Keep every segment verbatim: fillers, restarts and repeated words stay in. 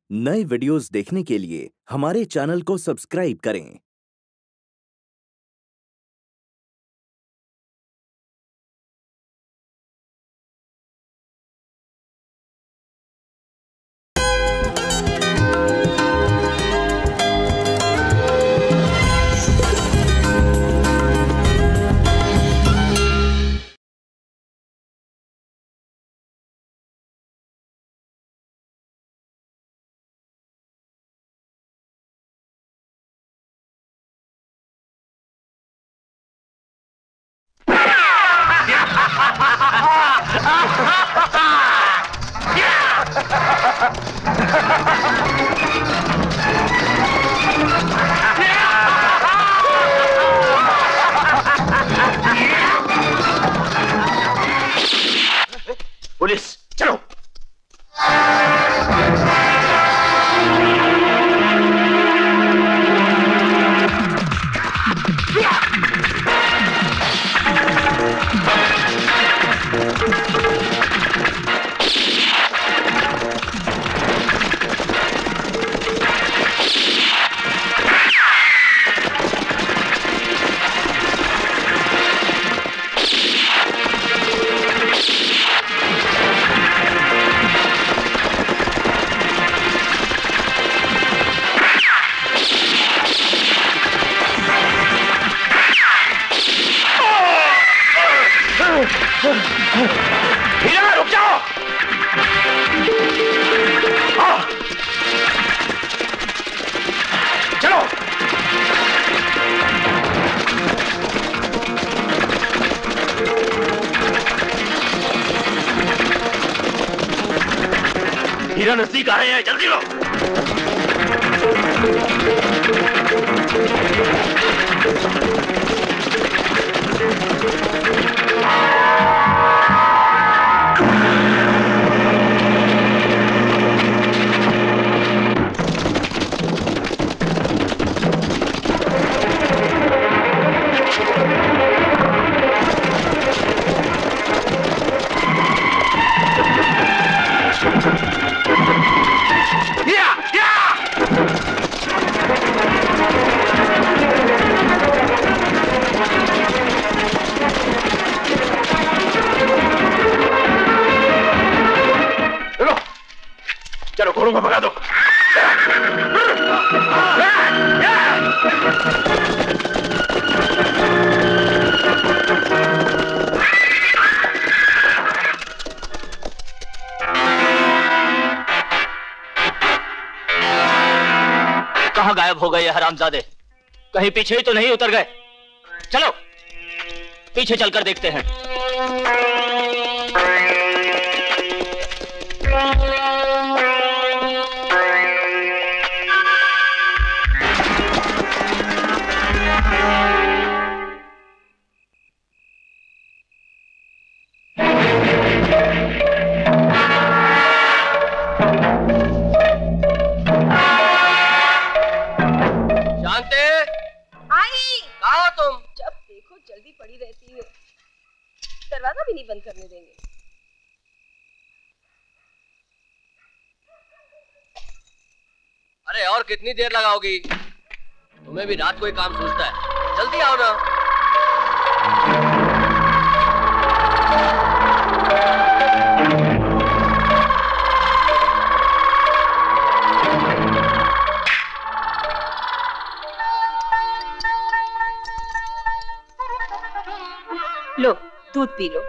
नए वीडियोस देखने के लिए हमारे चैनल को सब्सक्राइब करें। पुलिस चलो। हीरा रुक जाओ। हाँ। चलो। हीरा नजदीक आ रहे हैं, जल्दी लो। चलो घोड़ों को भगा दो। कहाँ गायब हो गए ये हरामजादे? कहीं पीछे ही तो नहीं उतर गए? चलो पीछे चलकर देखते हैं। दरवाजा भी नहीं बंद करने देंगे। अरे और कितनी देर लगाओगी? तुम्हें भी रात को ही काम सूझता है, जल्दी आओ ना। लो दूध पी लो।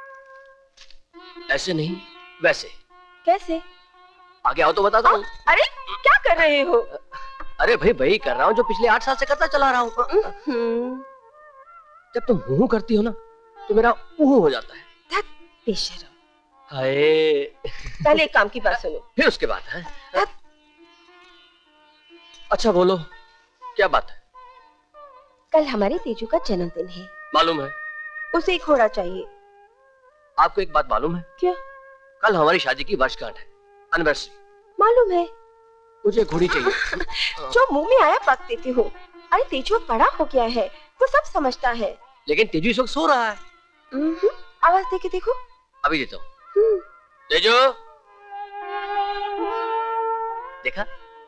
ऐसे नहीं, वैसे। कैसे? आगे आओ तो बताता हूँ। अरे क्या कर रहे हो? अरे भाई वही कर रहा हूँ जो पिछले आठ साल से करता चला रहा हूँ। जब तुम हूँ करती हो ना तो मेरा ऊँ हो जाता है। बेशर्म। हाय। पहले एक काम की बात सुनो, फिर उसके बाद है। अच्छा बोलो, क्या बात है? कल हमारे तेजू का जन्मदिन है। मालूम है। उसे एक घोड़ा चाहिए। आपको एक बात मालूम है? क्या? कल हमारी शादी की वर्षगांठ है, एनिवर्सरी। मालूम है। मुझे घोड़ी चाहिए। जो मुंह में आया बक देते हो। अरे तेजू बड़ा हो गया है, वो सब समझता है। लेकिन तेजू इस वक्त सो रहा है। आवाज दे के देखो। अभी देता हूँ। तेजू, देखा?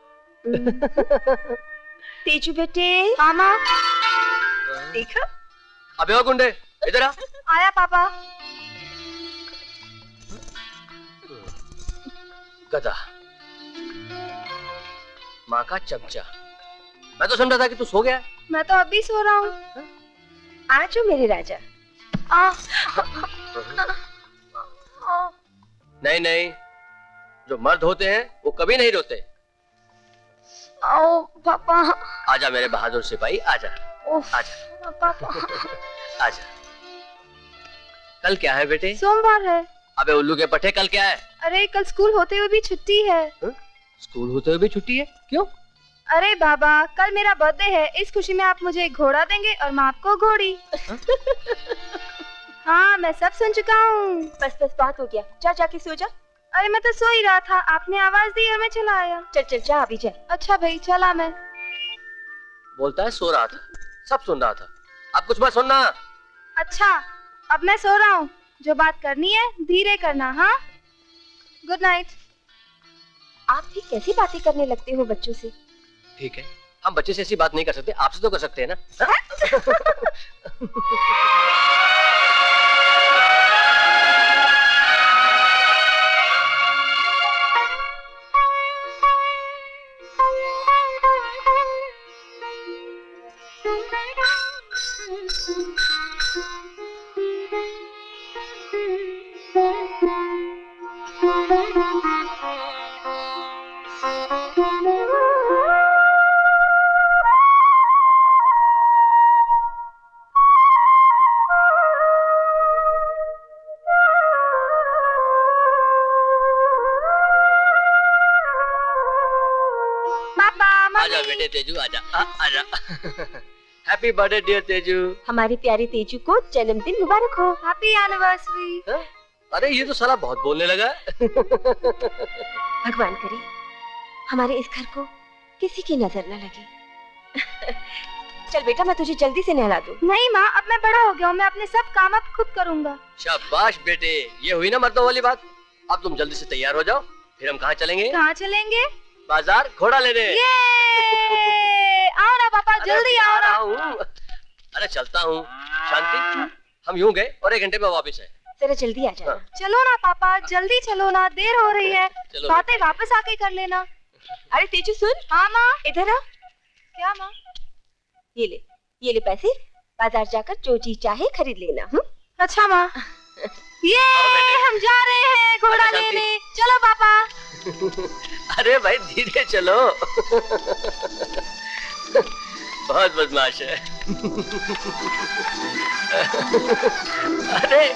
तेजू बेटे। हाँ माँ। देखा? अबे ओ गुंडे, इधर आ। आया पापा। गधा, माँ का चमचा। मैं तो समझा था कि तू सो गया। मैं तो अभी सो रहा हूँ। आ जाओ मेरे राजा। आ। नहीं नहीं, जो मर्द होते हैं वो कभी नहीं रोते। आओ पापा। आजा मेरे बहादुर सिपाही, आजा आजा पापा। आजा। कल क्या है बेटे? सोमवार है। अबे उल्लू के पट्टे, कल क्या है? अरे कल स्कूल होते हुए भी छुट्टी है। हा? स्कूल होते हुए भी छुट्टी है? क्यों? अरे बाबा, कल मेरा बर्थडे है, इस खुशी में आप मुझे एक घोड़ा देंगे और मैं आपको घोड़ी। हाँ मैं सब सुन चुका हूँ। बस बस बात हो गया, जा जाके सो जा। अरे मैं तो सो ही रहा था, आपने आवाज दी और मैं चला आया। चल चल जा अभी जा। अच्छा भाई चला मैं। बोलता है सो रहा था, सब सुन रहा था। अब कुछ मत सुनना। अच्छा अब मैं सो रहा हूँ, जो बात करनी है धीरे करना। हाँ गुड नाइट। आप भी कैसी बातें करने लगते हो बच्चों से? ठीक है, हम बच्चे से ऐसी बात नहीं कर सकते, आपसे तो कर सकते हैं ना। आजा बेटे तेजू, आजा आजा। Happy birthday dear Teju. हमारी प्यारी तेजू को जन्मदिन मुबारक हो। Happy anniversary. अरे ये तो साला बहुत बोलने लगा। भगवान करे हमारे इस घर को किसी की नजर न लगे। चल बेटा मैं तुझे जल्दी से नहला दूं। नहीं माँ, अब मैं बड़ा हो गया हूँ, मैं अपने सब काम अब खुद करूँगा। शाबाश बेटे, ये हुई ना मर्दों वाली बात। अब तुम जल्दी से तैयार हो जाओ, फिर हम कहाँ चलेंगे? कहाँ चलेंगे? बाजार घोड़ा लेने। आओ ना पापा, जल्दी आओ ना। अरे चलता हूँ शांति, हम यूं गए और एक घंटे में वापस है। जरा जल्दी आ जाना। चलो ना पापा, जल्दी चलो ना, देर हो रही है। बातें वापस आके कर लेना। अरे तेजू सुन। हाँ माँ। इधर आ। क्या माँ? ये ले, ये ले पैसे, बाजार जाकर जो चीज चाहे खरीद लेना। हुँ? अच्छा माँ। ये हम जा रहे हैं घोड़ा लेने। चलो पापा। अरे भाई धीरे चलो। बहुत बदमाश है। अरे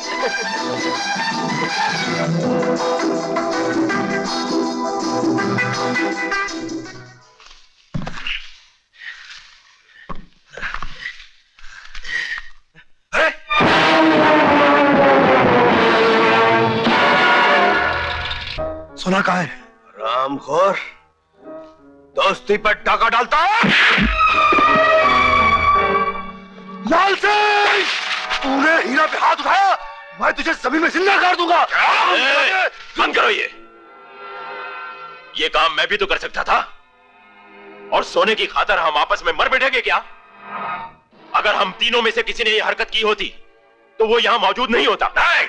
सोना कहाँ है? रामखोर दोस्ती पर डाका डालता है। लाल सिंह, तूने हीरा पे हाथ उठाया, मैं तुझे जमीन में जिंदा कर दूंगा। बंद करो ये ये काम मैं भी तो कर सकता था। और सोने की खातर हम आपस में मर बैठेंगे क्या? अगर हम तीनों में से किसी ने ये हरकत की होती तो वो यहां मौजूद नहीं होता। नहीं।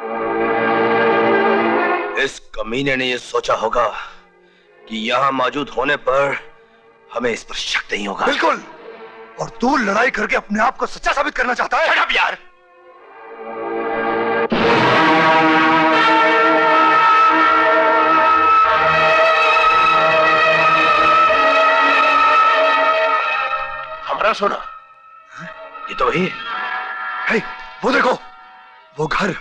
इस कमीने ने यह सोचा होगा कि यहां मौजूद होने पर हमें इस पर शक नहीं होगा। बिल्कुल। और तू लड़ाई करके अपने आप को सच्चा साबित करना चाहता है? शट अप यार। हमारा सोना ये तो वही है। हे, वो देखो, वो घर।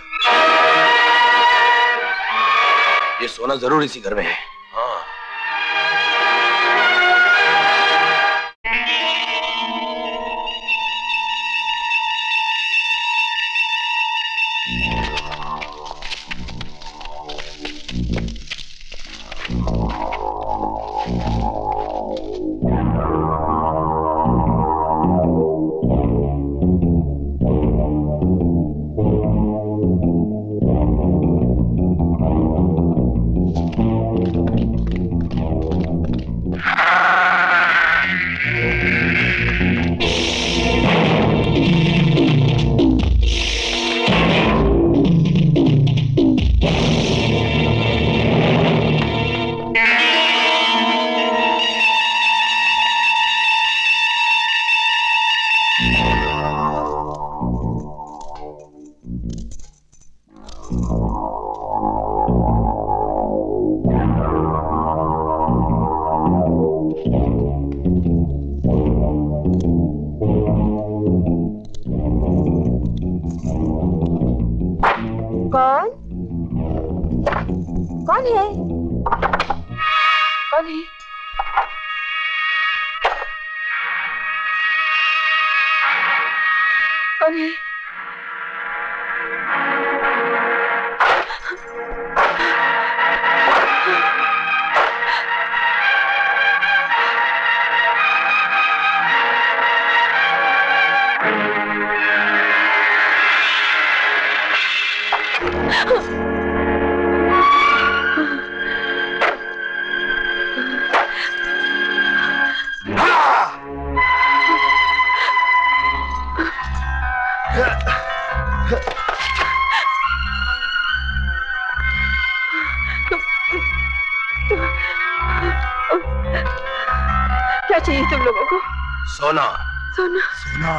ये सोना जरूर इसी घर में है। हाँ। कौन कौन है? कौन है? कौन है? क्या चाहिए तुम लोगों को? सोना। सोना? सोना।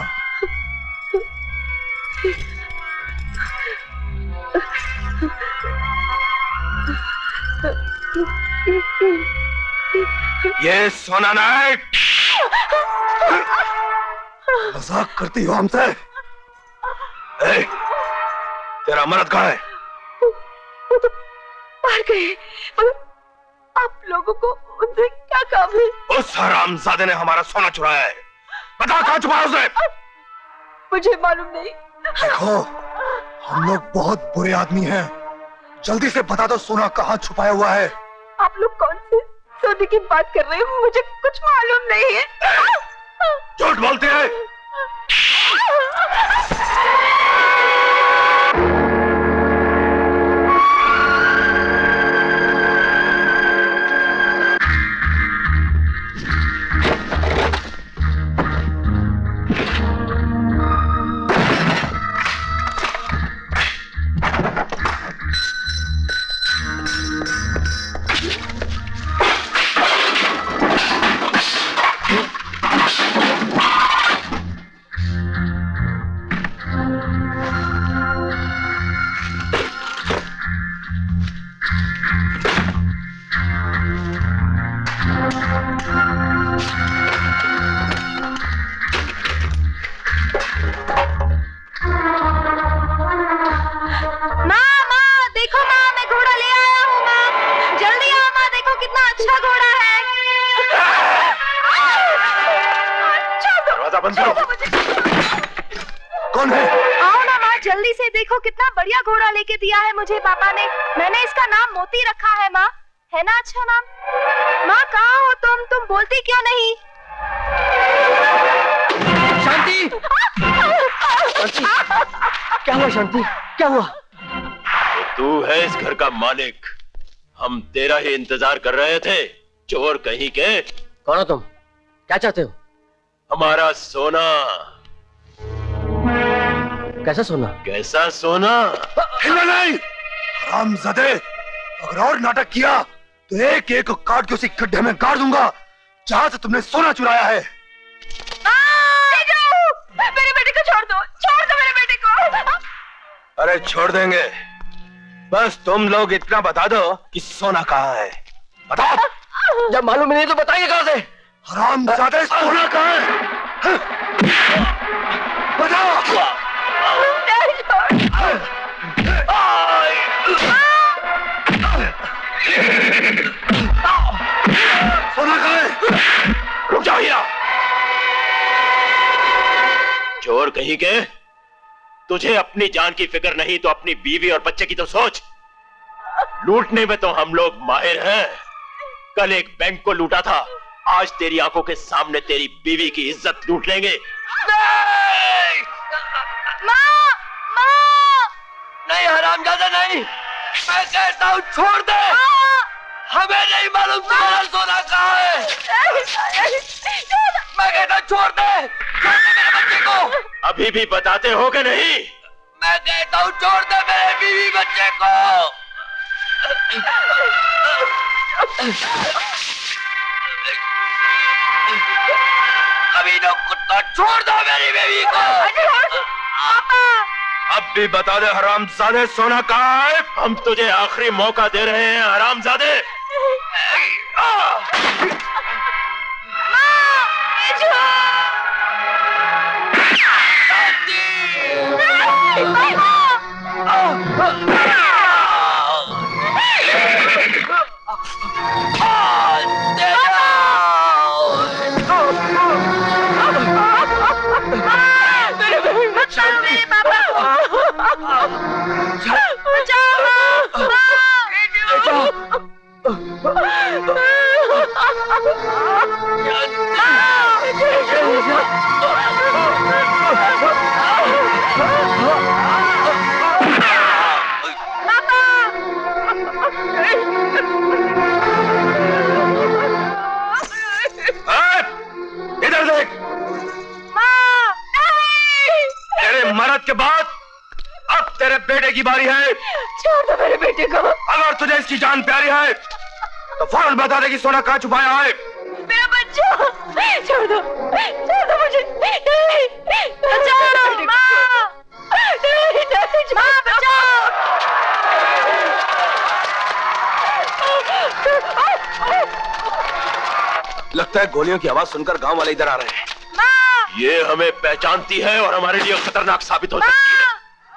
ये सोना नहीं। मजाक करती हो हमसे? ए, तेरा मर्द कहाँ है? वो तो बाहर गए। आप लोगों को उनसे क्या काम है? उस हरामजादे ने हमारा सोना चुराया है। बता कहाँ छुपाया उसे? मुझे मालूम नहीं। देखो, हम लोग बहुत बुरे आदमी हैं। जल्दी से बता दो सोना कहाँ छुपाया हुआ है। आप लोग कौन से सोने की बात कर रहे हो? मुझे कुछ मालूम नहीं है। झूठ बोलते हैं। कौन है? आओ ना माँ, जल्दी से देखो कितना बढ़िया घोड़ा लेके दिया है मुझे पापा ने। मैंने इसका नाम मोती रखा है माँ। है ना अच्छा नाम? माँ कहाँ हो तुम? तुम बोलती क्यों नहीं? शांति! शांति! क्या हुआ शांति? क्या हुआ? तो तू है इस घर का मालिक। हम तेरा ही इंतजार कर रहे थे, चोर कहीं के। कौन हो तुम? क्या चाहते हो? हमारा सोना। कैसा सोना? कैसा सोना? हिलना नहीं! हरामजादे! अगर और नाटक किया तो एक एक को काट के उसी गड्ढे में गाड़ दूंगा जहां से तुमने सोना चुराया है। मेरे बेटे को छोड़ दो, छोड़ दो मेरे बेटे को। अरे छोड़ देंगे, बस तुम लोग इतना बता दो कि सोना कहाँ है। बताओ। जब मालूम नहीं तो बताइए कहाँ से। हरामजादे, सोना कहाँ है? बताओ। सोना कहाँ है? रुक जाओ हीरा। चोर कहीं के, तुझे अपनी जान की फिक्र नहीं तो अपनी बीवी और बच्चे की तो सोच। लूटने में तो हम लोग माहिर हैं। कल एक बैंक को लूटा था, आज तेरी आंखों के सामने तेरी बीवी की इज्जत लूट लेंगे। नहीं! माँ! माँ! नहीं हरामजादा नहीं, मैं कहता हूँ छोड़ दे। हमें नहीं मालूम तुम्हारा सोना कहाँ है। मैं कहता हूँ छोड़ दे, छोड़ दे मेरे बच्चे को। अभी भी बताते हो कि नहीं? मैं कहता हूँ छोड़ दे मेरे बीवी बच्चे को। अभी तो कुत्ता, छोड़ दो मेरी बीवी को। अब भी बता दे हरामजादे, सोना कहाँ है? हम तुझे आखिरी मौका दे रहे हैं हरामजादे। इधर देख। तेरे मरद के बाद अब तेरे बेटे की बारी है। छोड़ दो मेरे बेटे को। अगर तुझे इसकी जान प्यारी है तो फौरन बता दे कि सोना कहाँ छुपाया है। मेरा बच्चा, छोड़ दो, छोड़ दो मुझे। बचाओ माँ, माँ बचाओ। लगता है गोलियों की आवाज सुनकर गांव वाले इधर आ रहे हैं। ये हमें पहचानती है और हमारे लिए खतरनाक साबित हो सकती है।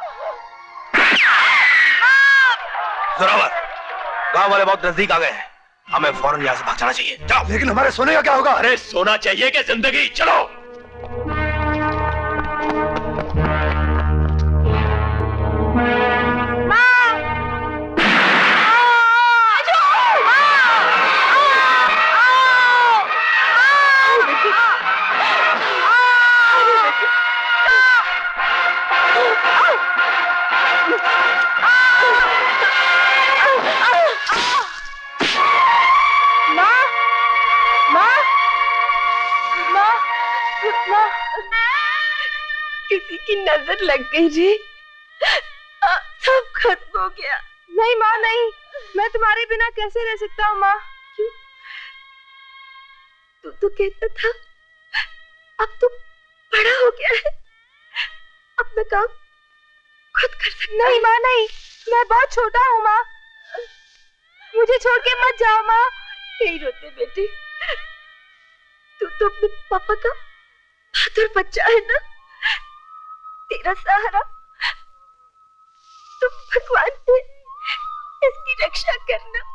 जोरावर, गांव वाले बहुत नजदीक आ गए हैं, हमें फौरन यहाँ से भाग जाना चाहिए। चलो। लेकिन हमारे सोने का क्या होगा? अरे सोना चाहिए कि जिंदगी? चलो। किसी की नजर लग गई जी, सब खत्म हो गया। नहीं माँ नहीं, मैं तुम्हारे बिना कैसे रह सकता हूँ माँ? क्यों? तू तो कहता था अब तो बड़ा हो गया है, अपना काम खुद कर सकता। नहीं माँ नहीं, मैं बहुत छोटा हूँ माँ, मुझे छोड़ के मत जाओ माँ। नहीं रोते बेटे, तू तो अपने पापा का बहादुर बच्चा है ना, तेरा सहारा तुम भगवान से इसकी रक्षा करना।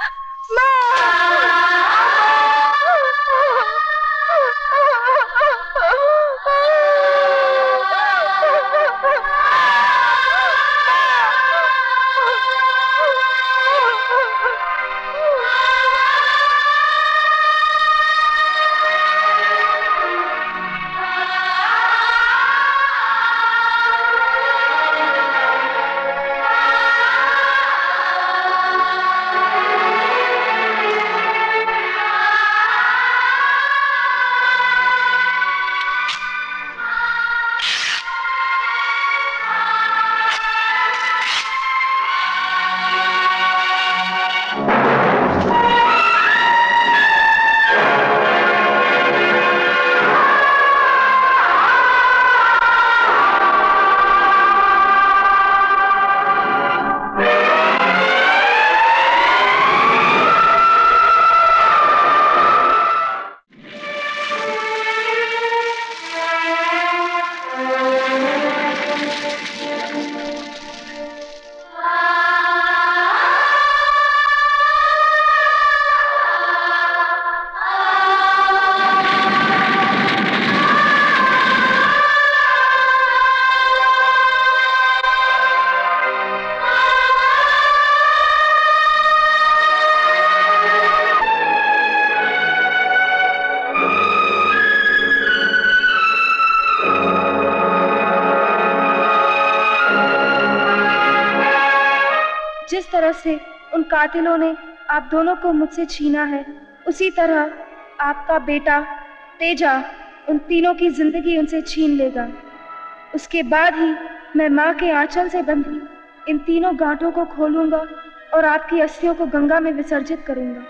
जिस तरह से उन कातिलों ने आप दोनों को मुझसे छीना है, उसी तरह आपका बेटा तेजा उन तीनों की जिंदगी उनसे छीन लेगा। उसके बाद ही मैं माँ के आंचल से बंधी इन तीनों गांठों को खोलूंगा और आपकी अस्थियों को गंगा में विसर्जित करूंगा।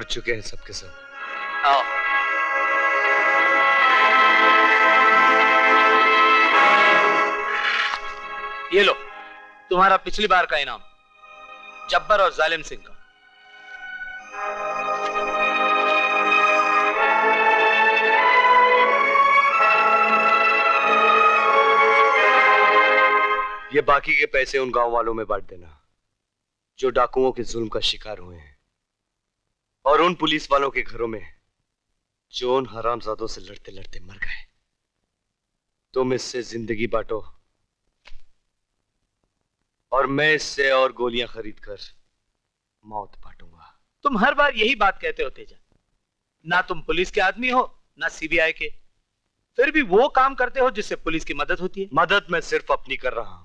चुके हैं सबके सब। आओ। ये लो तुम्हारा पिछली बार का इनाम, जब्बर और जालिम सिंह का। ये बाकी के पैसे उन गांव वालों में बांट देना जो डाकुओं के जुल्म का शिकार हुए हैं, और उन पुलिस वालों के घरों में जो उन हरामजादों से लड़ते लड़ते मर गए। तुम इससे जिंदगी बांटो और मैं इससे और गोलियां खरीद कर मौत बांटूंगा। तुम हर बार यही बात कहते हो तेजा, ना तुम पुलिस के आदमी हो ना सीबीआई के, फिर भी वो काम करते हो जिससे पुलिस की मदद होती है। मदद मैं सिर्फ अपनी कर रहा हूं।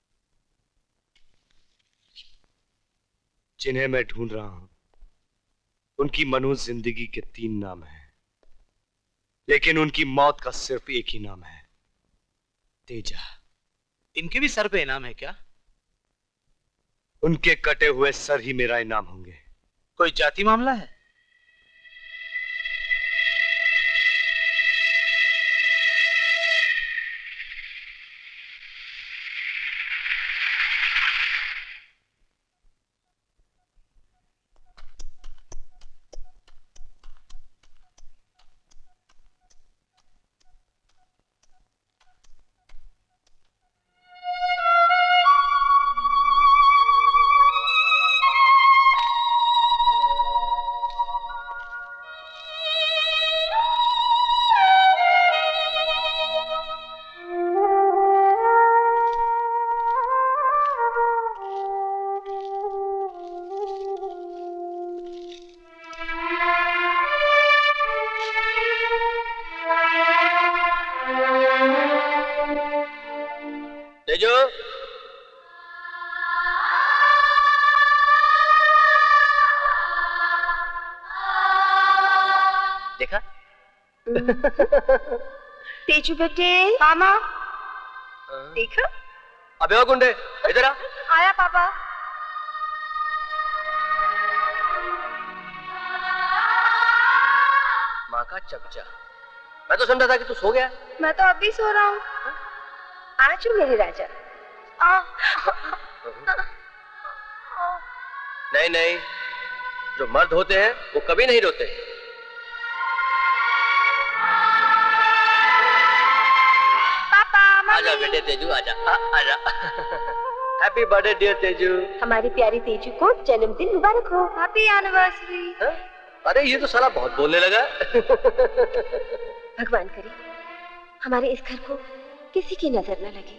जिन्हें मैं ढूंढ रहा हूं उनकी मनुष्य जिंदगी के तीन नाम हैं, लेकिन उनकी मौत का सिर्फ एक ही नाम है, तेजा। इनके भी सर पे इनाम है क्या? उनके कटे हुए सर ही मेरा इनाम होंगे। कोई जाति मामला है? देखा? तेजू बेटे। मामा देखा? अबे ओ गुंडे इधर आ। आया पापा। माँ का चमचा, मैं तो समझा था कि तू सो गया। मैं तो अभी सो रहा हूँ। आ जाओ मेरे राजा। आ। नहीं नहीं, जो मर्द होते हैं वो कभी नहीं रोते। आजा बेटे तेजू, आजा आजा। Happy birthday dear Teju. हमारी प्यारी तेजू को जन्मदिन मुबारक हो। Happy anniversary. अरे ये तो साला बहुत बोलने लगा। भगवान करे हमारे इस घर को किसी की नजर न लगे।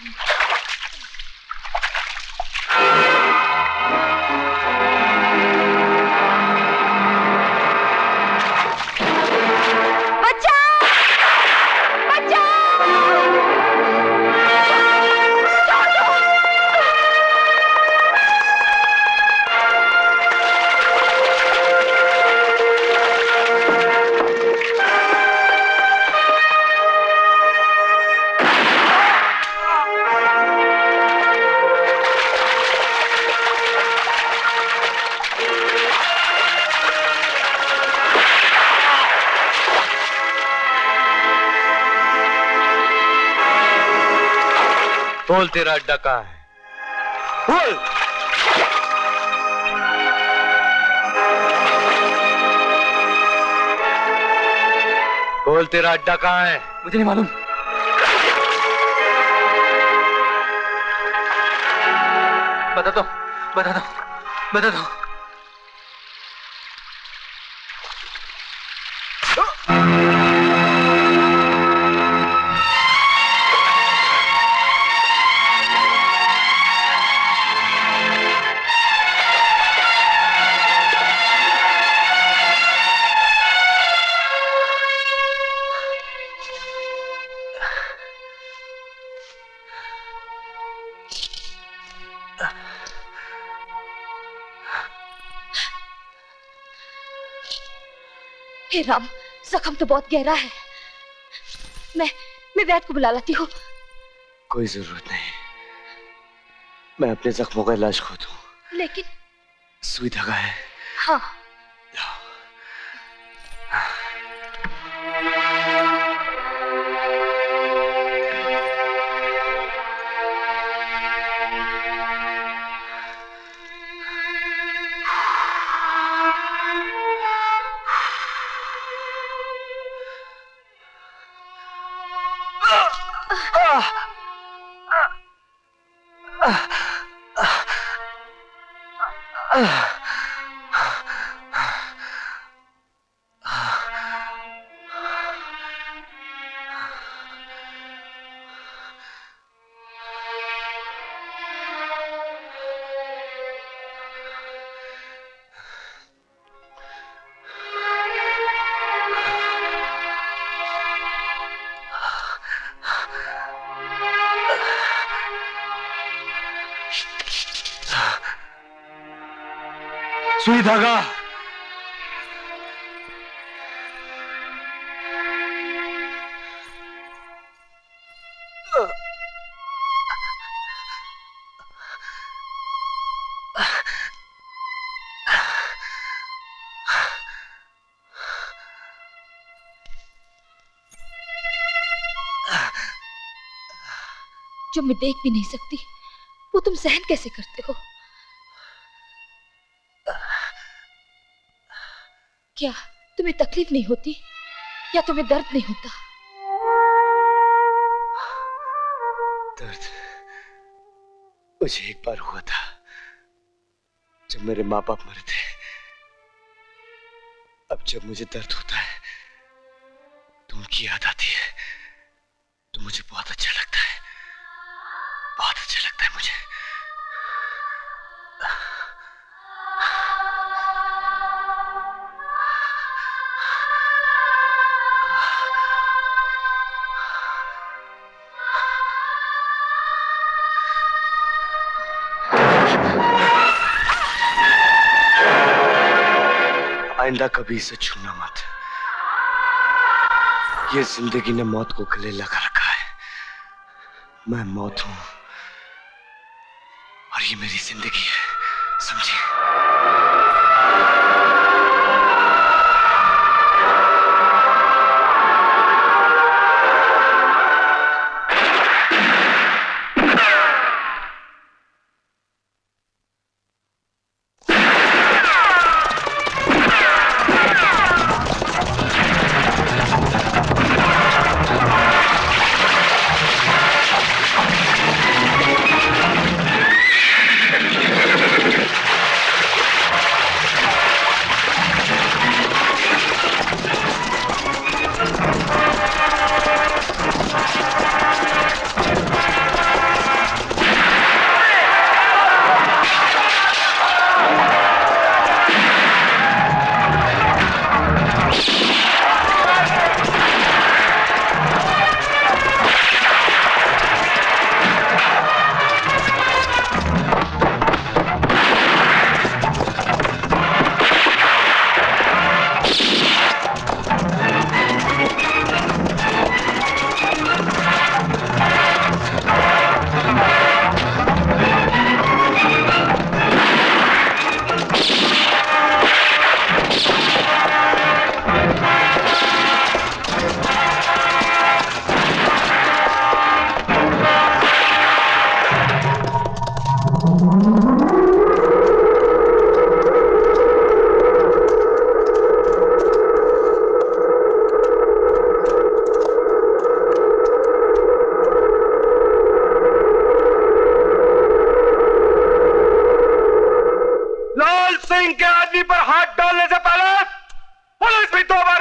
बोल तेरा अड्डा कहाँ है? बोल। बोल तेरा अड्डा कहाँ है? मुझे नहीं मालूम। बता दो, बता दो, बता दो। हे राम, जख्म तो बहुत गहरा है। मैं मैं वैद्य को बुला लाती हूँ। कोई जरूरत नहीं, मैं अपने जख्मों का इलाज खुद हूँ। लेकिन सुई धागा है? हाँ। सुई धागा। जो मैं देख भी नहीं सकती वो तुम सहन कैसे करते हो? क्या तुम्हें तकलीफ नहीं होती या तुम्हें दर्द नहीं होता? दर्द मुझे एक बार हुआ था जब मेरे माँ बाप मरे थे। अब जब मुझे दर्द होता है तो उनकी याद आती है तो मुझे बहुत अच्छा लगता है, बहुत अच्छा लगता है मुझे। आइंदा कभी इसे छूना मत। ये जिंदगी ने मौत को गले लगा रखा है। मैं मौत हूं और ये मेरी जिंदगी है, समझे?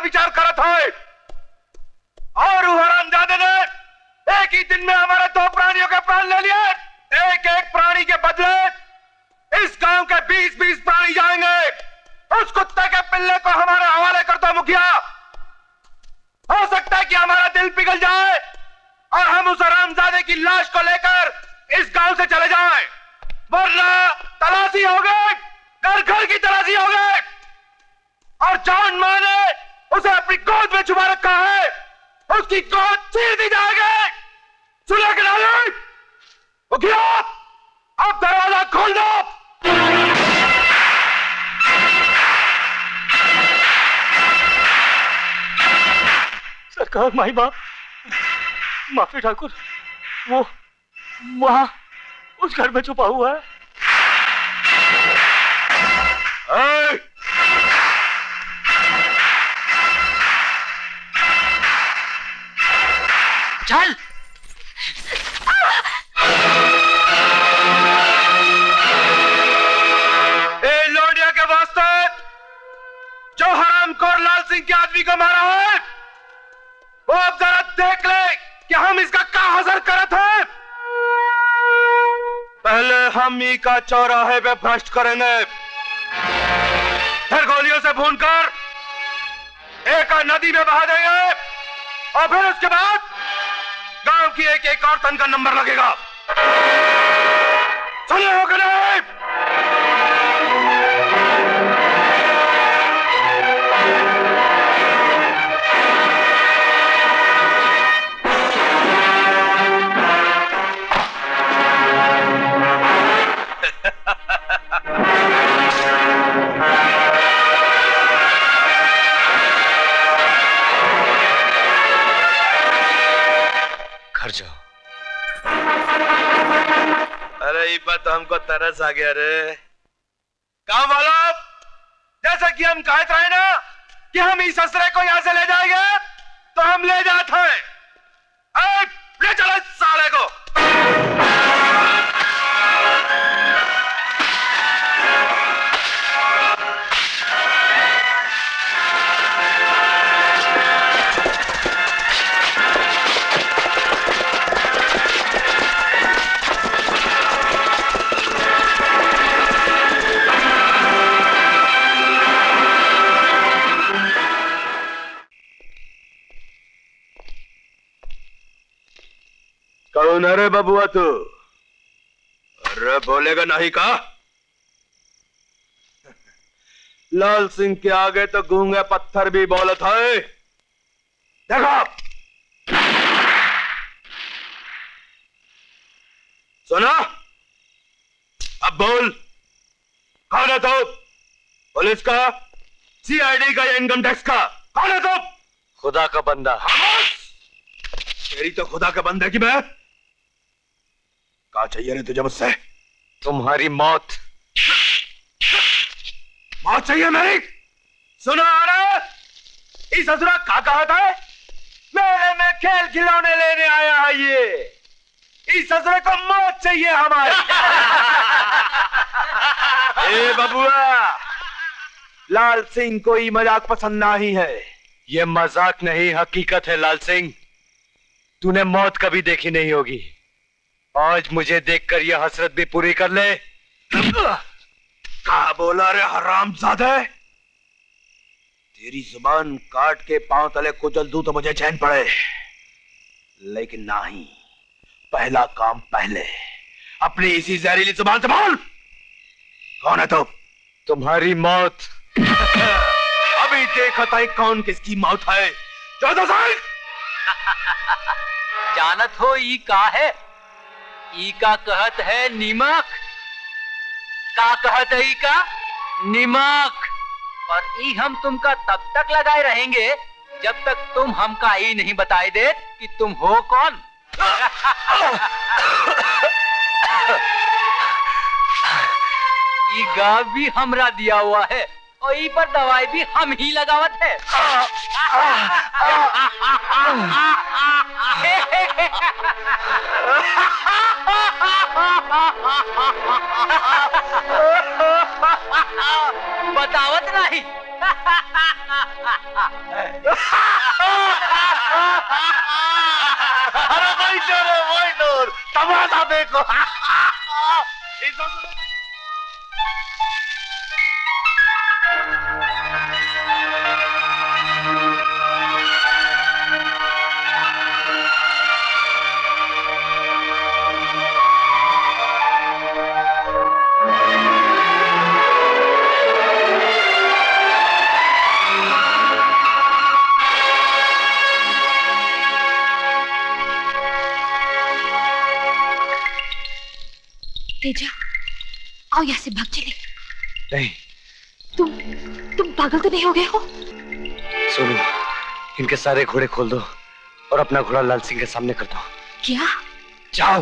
विचार करत है। और हरामजादे ने एक ही दिन में हमारे दो प्राणियों के प्राण ले लिए। एक एक प्राणी के बदले इस गांव के बीस बीस प्राणी जाएंगे। उस कुत्ते के पिल्ले को हमारे हवाले कर दो मुखिया। हो सकता है कि हमारा दिल पिघल जाए और हम उस हरामजादे की लाश को लेकर इस गांव से चले जाएं, वरना तलाशी हो गई, घर घर की तलाशी हो गई। और जॉन मां ने उसे अपनी गोद में छुपा रखा है, उसकी गोद चीर दी जाएगी। सुना के डाले मुखिया, अब दरवाजा खोल दो। सरकार, माई बाप, माफी ठाकुर, वो वहां उस घर में छुपा हुआ है। ए! चल। ए लोडिया के वास्ते जो हरामखोर लाल सिंह के आदमी को मारा है, वो अब जरा देख ले कि हम इसका क्या हजर करत है। पहले हम ही का चौराहे पे भ्रष्ट करेंगे, फिर गोलियों से भूनकर एक नदी में बहा देंगे, और फिर उसके बाद गांव की एक एक और तन का नंबर लगेगा। सुने हो कि नहीं? घर जाओ। अरे ये बात हमको तरस आ गया रे। काम वाला, जैसा कि हम कहते रहे ना कि हम इस ससुरे को यहां से ले जाएंगे, तो हम ले जाते हैं। ए, ले चलो इस साले को। कौन है रे बबुआ तू? अरे बोलेगा नहीं का? लाल सिंह के आगे तो गूंगे पत्थर भी बोलत है। देखो, सुना? अब बोल, कौन है तू? पुलिस का, सीआईडी का या इनकम टैक्स का? कौन है तू? खुदा का बंदा। तेरी तो खुदा का बंदा की मैं। क्या चाहिए रे तुझे मुझसे? तुम्हारी मौत। मौत चाहिए मेरी? सुना रे, इस ससुरा क्या कहा था? मेले में खेल खिलौने लेने आया है ये। इस ससुरे को मौत चाहिए हमारी। ए बबुआ, लाल सिंह कोई मजाक पसंद नहीं है। ये मजाक नहीं, हकीकत है लाल सिंह। तूने मौत कभी देखी नहीं होगी, आज मुझे देखकर यह हसरत भी पूरी कर ले। कहा बोला रे हरामजादे? तेरी जुबान काट के पांव तले कुचल दूं तो मुझे चैन पड़े, लेकिन नहीं, पहला काम पहले। अपनी इसी जहरीली जुबान से बोल, कौन है तू? तुम्हारी मौत। अभी देखा था कौन किसकी मौत है। चौदह साल जानत हो ई का है? ई का कहत है नीमक। का कहत है ई का? नीमक। और ई हम तुमका तब तक लगाए रहेंगे जब तक तुम हमका ई नहीं बताए दे कि तुम हो कौन। ई गा भी हमरा दिया हुआ है और ई पर दवाई भी हम ही लगावत है। बतावत नहीं। अरे वही चोर है, वही चोर। तमाशा देखो। तेजा, आओ यहाँ से भाग चले। नहीं। तुम तुम पागल तो नहीं हो गए हो? सोनू, इनके सारे घोड़े खोल दो और अपना घोड़ा लाल सिंह के सामने कर दो। क्या? जाओ।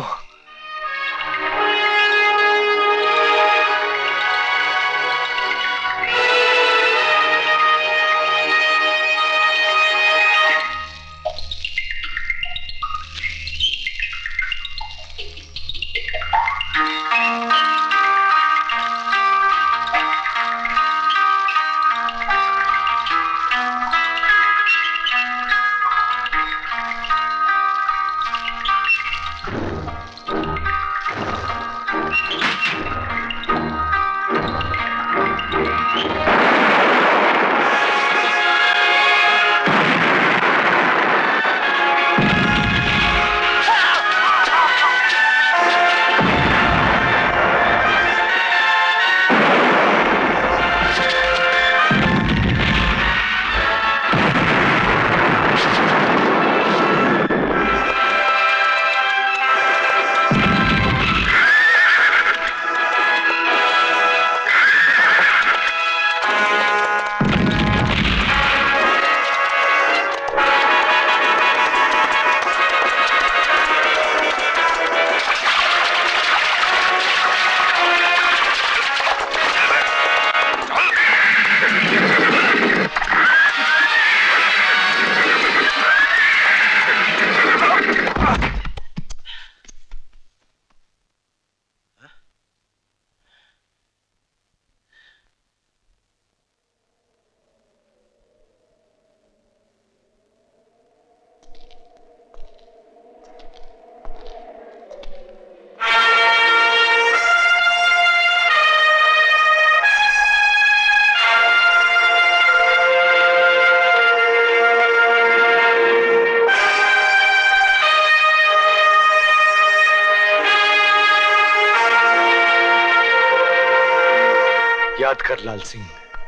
याद कर लाल सिंह,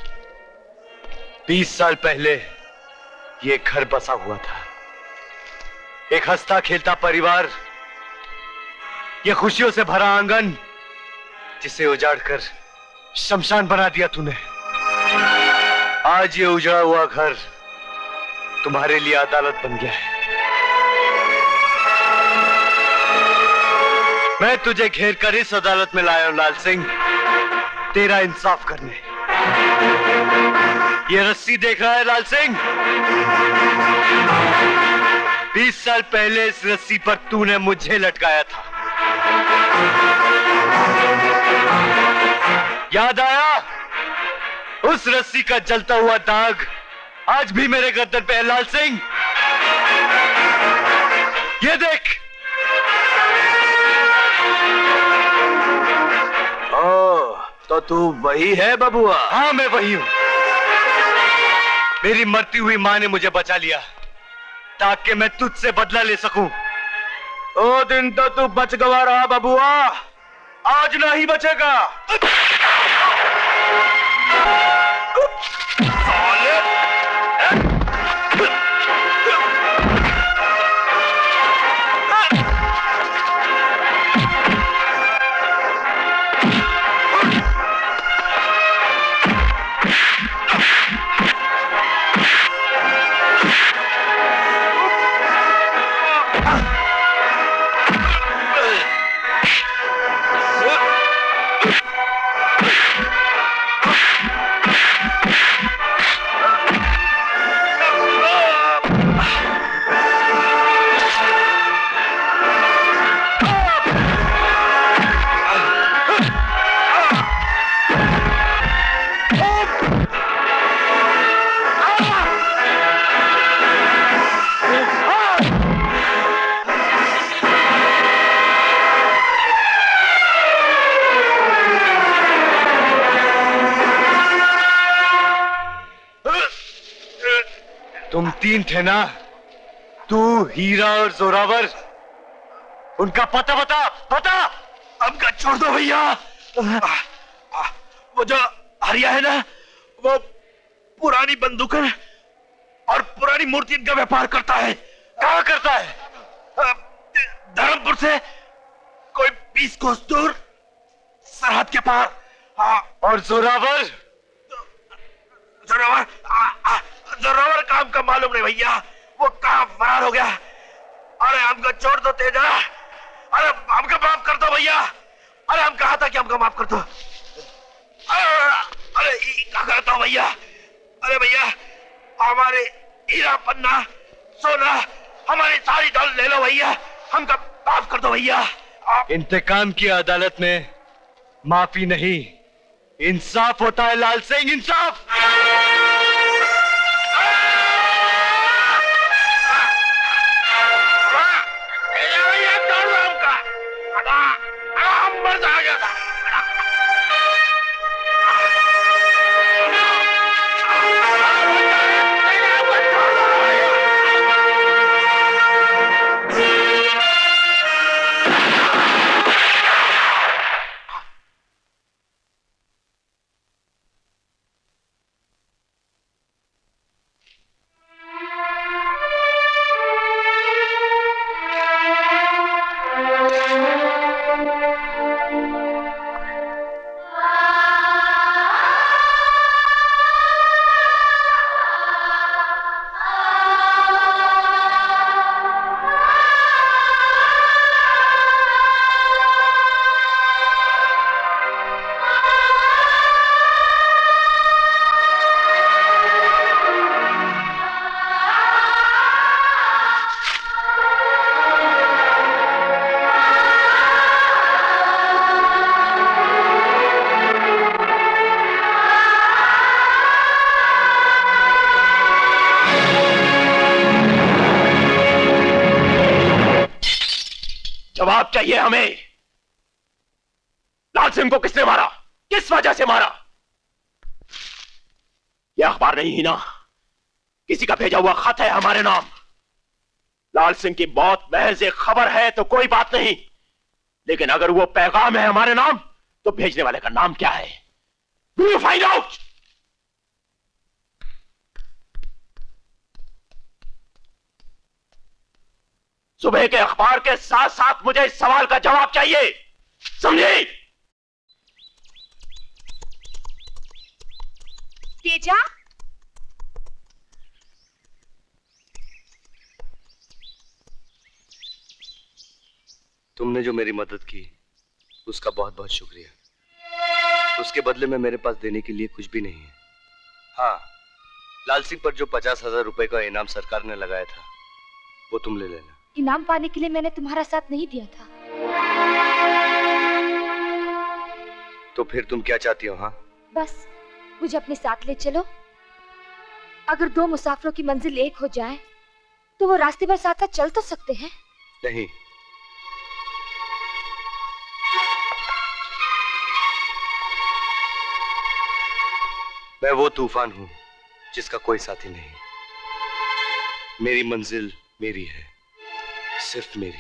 बीस साल पहले ये घर बसा हुआ था, एक हंसता खेलता परिवार, ये खुशियों से भरा आंगन, जिसे उजाड़कर शमशान बना दिया तूने। आज ये उजड़ा हुआ घर तुम्हारे लिए अदालत बन गया है। मैं तुझे घेर कर इस अदालत में लाया हूं लाल सिंह, तेरा इंसाफ करने। ये रस्सी देख रहा है लाल सिंह? बीस साल पहले इस रस्सी पर तूने मुझे लटकाया था। याद आया? उस रस्सी का जलता हुआ दाग आज भी मेरे गर्दन पे है लाल सिंह। ये देख। ओ, तो तू वही है बबुआ? हाँ, मैं वही हूं। मेरी मरती हुई मां ने मुझे बचा लिया ताकि मैं तुझसे बदला ले सकूं। ओ दिन तो तू बच गवा रहा बबुआ, आज नहीं बचेगा। तुम तीन थे ना, तू, हीरा और जोरावर, उनका पता बता, बता। हमका छोड़ दो भैया। वो जो हरिया है ना, वो पुरानी बंदूकें और पुरानी मूर्ति का व्यापार करता है। कहाँ करता है? धर्मपुर से कोई बीस कोस दूर सरहद के पार। हाँ। और जोरावर? जोरावर जोरावर काम का मालूम नहीं भैया, वो कहाँ फरार हो गया। अरे हमको छोड़ दो तेजा, अरे हमको माफ कर दो भैया। अरे हम कहा था कि हमको माफ कर दो। अरे अरे क्या करता हूँ भैया। अरे भैया हमारे हीरा पन्ना सोना हमारी सारी दौलत ले लो भैया, हमको माफ कर दो भैया। आप... इंतकाम की अदालत में माफी नहीं, इंसाफ होता है लाल सिंह, इंसाफ। जवाब चाहिए हमें। लाल सिंह को किसने मारा, किस वजह से मारा? यह अखबार नहीं ही ना, किसी का भेजा हुआ खत है हमारे नाम। लाल सिंह की मौत महज एक खबर है तो कोई बात नहीं, लेकिन अगर वो पैगाम है हमारे नाम तो भेजने वाले का नाम क्या है? Will you find out? सुबह के अखबार के साथ साथ मुझे इस सवाल का जवाब चाहिए, समझे? तेजा, तुमने जो मेरी मदद की उसका बहुत बहुत शुक्रिया। उसके बदले में मेरे पास देने के लिए कुछ भी नहीं है। हाँ, लाल सिंह पर जो पचास हजार रुपए का इनाम सरकार ने लगाया था वो तुम ले लेना। इनाम पाने के लिए मैंने तुम्हारा साथ नहीं दिया था। तो फिर तुम क्या चाहती हो? हाँ, बस मुझे अपने साथ ले चलो। अगर दो मुसाफिरों की मंजिल एक हो जाए तो वो रास्ते पर साथ साथ चल तो सकते हैं। नहीं, मैं वो तूफान हूं जिसका कोई साथी नहीं। मेरी मंजिल मेरी है, सिर्फ मेरी।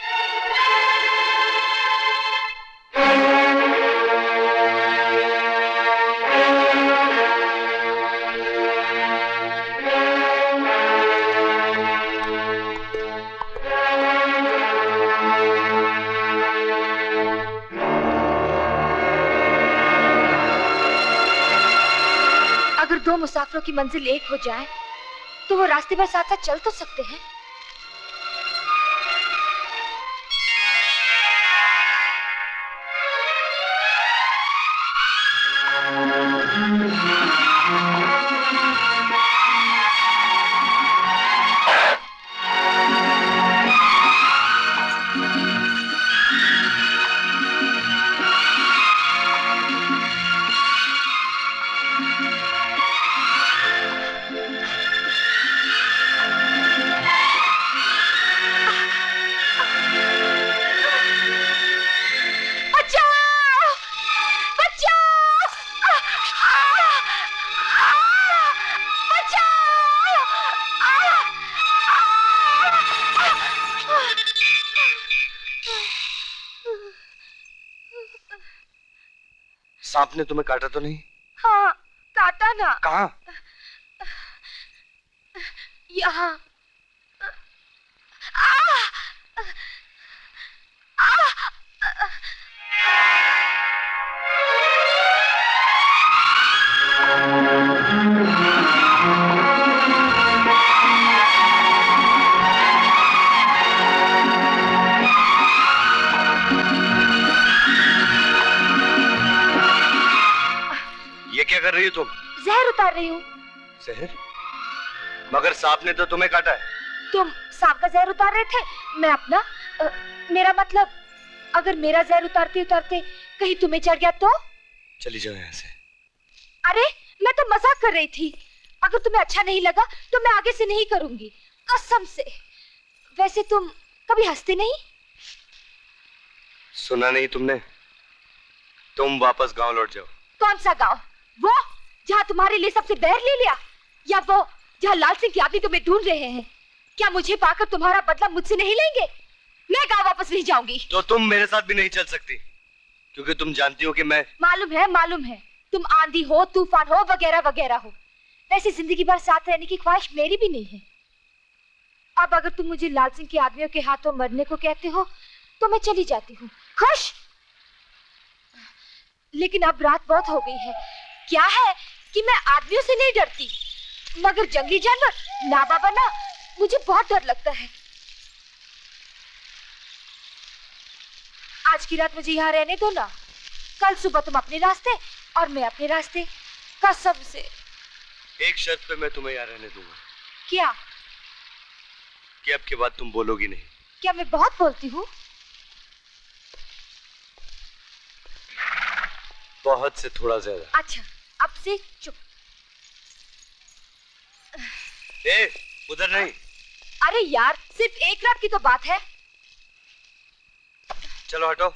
अगर दो मुसाफिरों की मंजिल एक हो जाए तो वो रास्ते पर साथ साथ चल तो सकते हैं। सांप ने तुम्हें काटा तो नहीं? हाँ काटा ना। कहाँ? यहाँ। ये क्या कर रही हो तुम? जहर उतार रही हूँ। जहर? मगर सांप ने तो तुम्हें काटा है। तुम सांप का जहर उतार रहे थे, मैं अपना आ, मेरा मतलब अगर मेरा जहर उतारते उतारते कहीं तुम्हें चढ़ गया तो? चली जाओ यहाँ से। अरे मैं तो मजाक कर रही थी। अगर तुम्हें अच्छा नहीं लगा तो मैं आगे से नहीं करूंगी, कसम से। वैसे तुम कभी हंसते नहीं? सुना नहीं तुमने? तुम वापस गांव लौट जाओ। कौन सा गांव? वो जहाँ तुम्हारे लिए सबसे बैर ले लिया, या वो जहाँ लाल सिंह की आदमी तुम्हें ढूंढ रहे हैं? क्या मुझे पाकर तुम्हारा बदला मुझसे नहीं लेंगे? मैं गांव वापस नहीं जाऊंगी। तो तुम मेरे साथ भी नहीं चल सकती, क्योंकि तुम जानती हो कि मैं। मालूम है मालूम है, तुम आंधी हो तूफान हो वगैरह वगैरह हो। वैसे जिंदगी भर साथ रहने की ख्वाहिश मेरी भी नहीं है। अब अगर तुम मुझे लाल सिंह के आदमियों के हाथों मरने को कहते हो तो मैं चली जाती हूँ, खुश। लेकिन अब रात बहुत हो गई है। क्या है कि मैं आदमियों से नहीं डरती, मगर जंगली जानवर ना बाबा ना, मुझे बहुत डर लगता है। आज की रात मुझे यहाँ रहने दो ना। कल सुबह तुम अपने रास्ते और मैं अपने रास्ते, कसम से। एक शर्त पे मैं तुम्हें यहाँ रहने दूंगा। क्या? कि अब के बाद तुम बोलोगी नहीं। क्या मैं बहुत बोलती हूँ? बहुत से थोड़ा ज्यादा। अच्छा अब से चुप। ए, उधर नहीं। अरे यार सिर्फ एक रात की तो बात है। चलो हटो।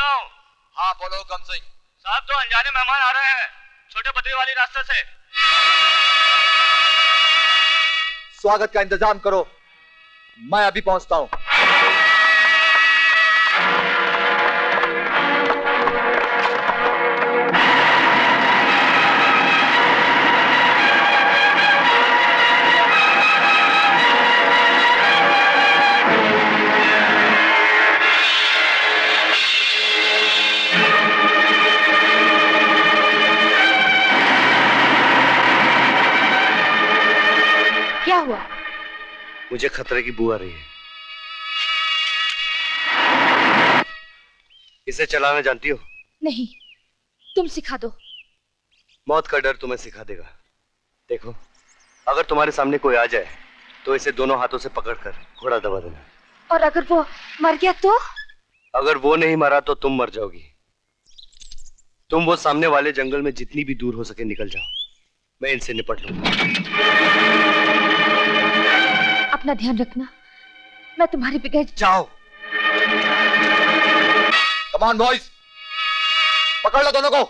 रहा हूँ। हाँ बोलो हुकम सिंह। साहब तो अनजाने मेहमान आ रहे हैं छोटे पतरी वाली रास्ते से। स्वागत का इंतजाम करो, मैं अभी पहुंचता हूं। क्या हुआ? मुझे खतरे की बू आ रही है। इसे चलाना जानती हो? नहीं, तुम सिखा दो। मौत का डर तुम्हें सिखा देगा। देखो, अगर तुम्हारे सामने कोई आ जाए तो इसे दोनों हाथों से पकड़कर घोड़ा दबा देना। और अगर वो मर गया तो? अगर वो नहीं मरा तो तुम मर जाओगी। तुम वो सामने वाले जंगल में जितनी भी दूर हो सके निकल जाओ, मैं इनसे निपट लूंगा। अपना ध्यान रखना, मैं तुम्हारे बगैर। जाओ। कम ऑन बॉयज, पकड़ लो दोनों को।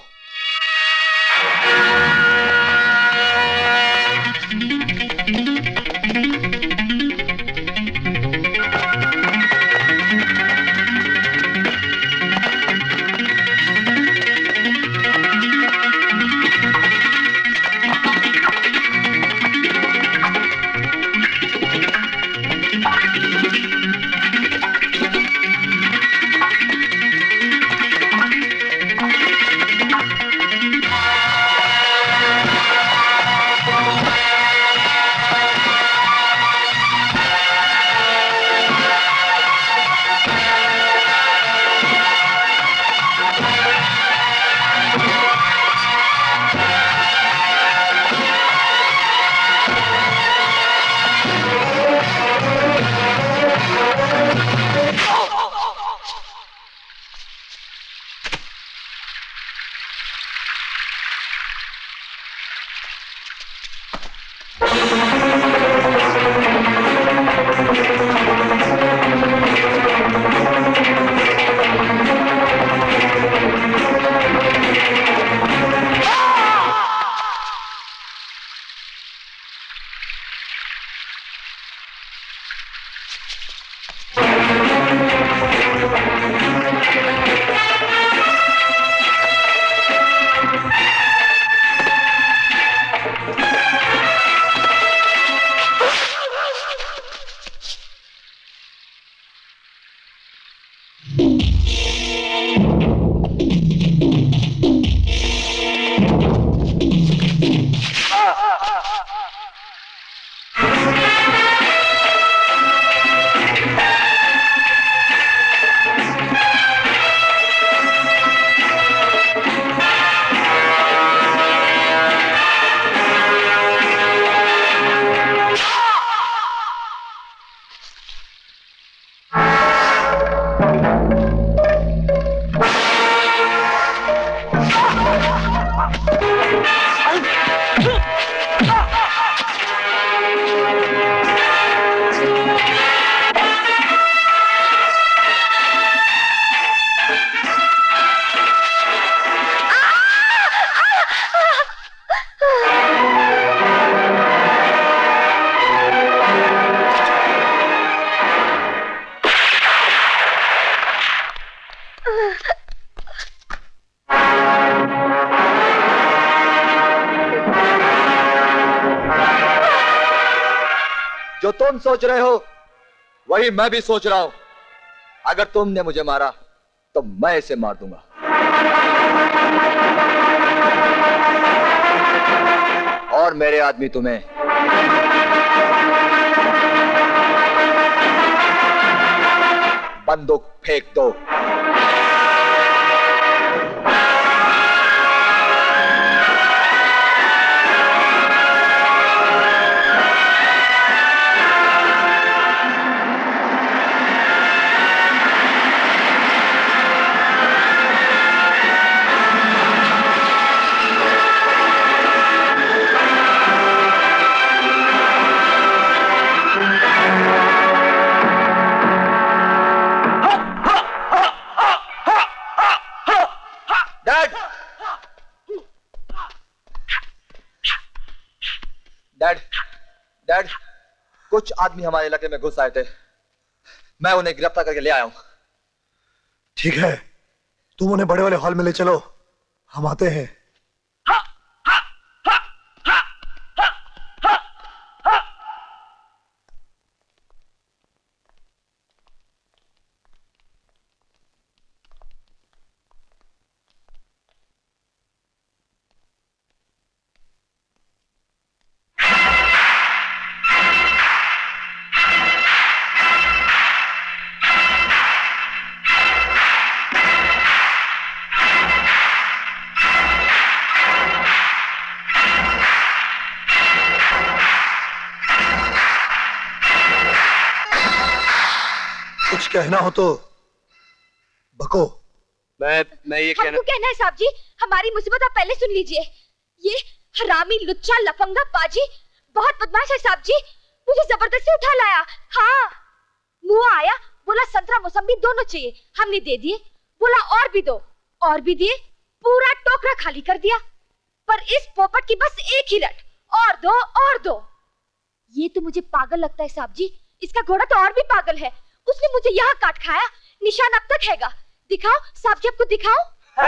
जो तुम सोच रहे हो वही मैं भी सोच रहा हूं। अगर तुमने मुझे मारा तो मैं इसे मार दूंगा। और मेरे आदमी तुम्हें बंदूक फेंक दो। कुछ आदमी हमारे इलाके में घुस आए थे, मैं उन्हें गिरफ्तार करके ले आया हूं। ठीक है, तुम उन्हें बड़े वाले हॉल में ले चलो, हम आते हैं। कहना हो तो बको। मैं मैं ये कहना हमको कहना है साहब जी, हमारी मुसीबत आप पहले सुन लीजिए। ये हरामी लुच्चा लफंगा पाजी बहुत बदमाश है साहब जी, मुझे जबरदस्ती उठा लाया। हाँ, मुआ आया, बोला संतरा मौसम्बी दोनों चाहिए, हमने दे दिए। बोला और भी दो, और भी दिए, पूरा टोकरा खाली कर दिया। पर इस पोपट की बस एक ही रट, और दो और दो। ये तो मुझे पागल लगता है साहब जी, इसका घोड़ा तो और भी पागल है। उसने मुझे यहाँ काट खाया, निशान अब तक हैगा। दिखाओ साहब जी, आपको दिखाओ।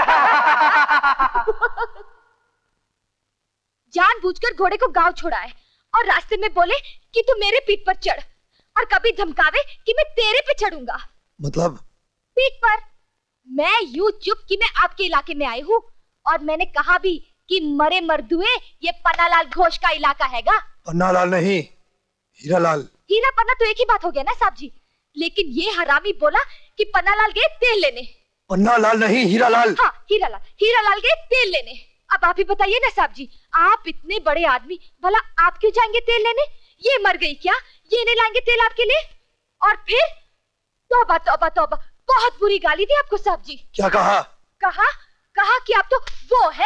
जानबूझकर घोड़े को गांव छोड़ा है और रास्ते में बोले कि तू मेरे पीठ पर चढ़, और कभी धमकावे कि मैं तेरे पे चढ़ूंगा। मतलब? पीठ पर। मैं यूं चुप कि मैं आपके इलाके में आई हूँ, और मैंने कहा भी कि मरे मरदुए ये पन्नालाल घोष का इलाका हैगा। पन्नालाल नहीं, हीरालाल। हीरा पन्ना तो एक ही बात हो गया ना साहब जी, लेकिन ये हरामी बोला कि पन्नालाल गए तेल लेने। पन्नालाल नहीं, हीरालाल। हाँ, हीरालाल, हीरालाल गए तेल लेने। अब आप ही बताइए ना साहब जी, आप इतने बड़े आदमी, भला आप क्यों जाएंगे तेल लेने? ये मर गई क्या? ये नहीं लाएंगे तेल आपके लिए? और फिर तौबा तौबा तौबा, बहुत बुरी गाली दी आपको साहब जी। क्या कहा? कहा कहा कि आप तो वो है।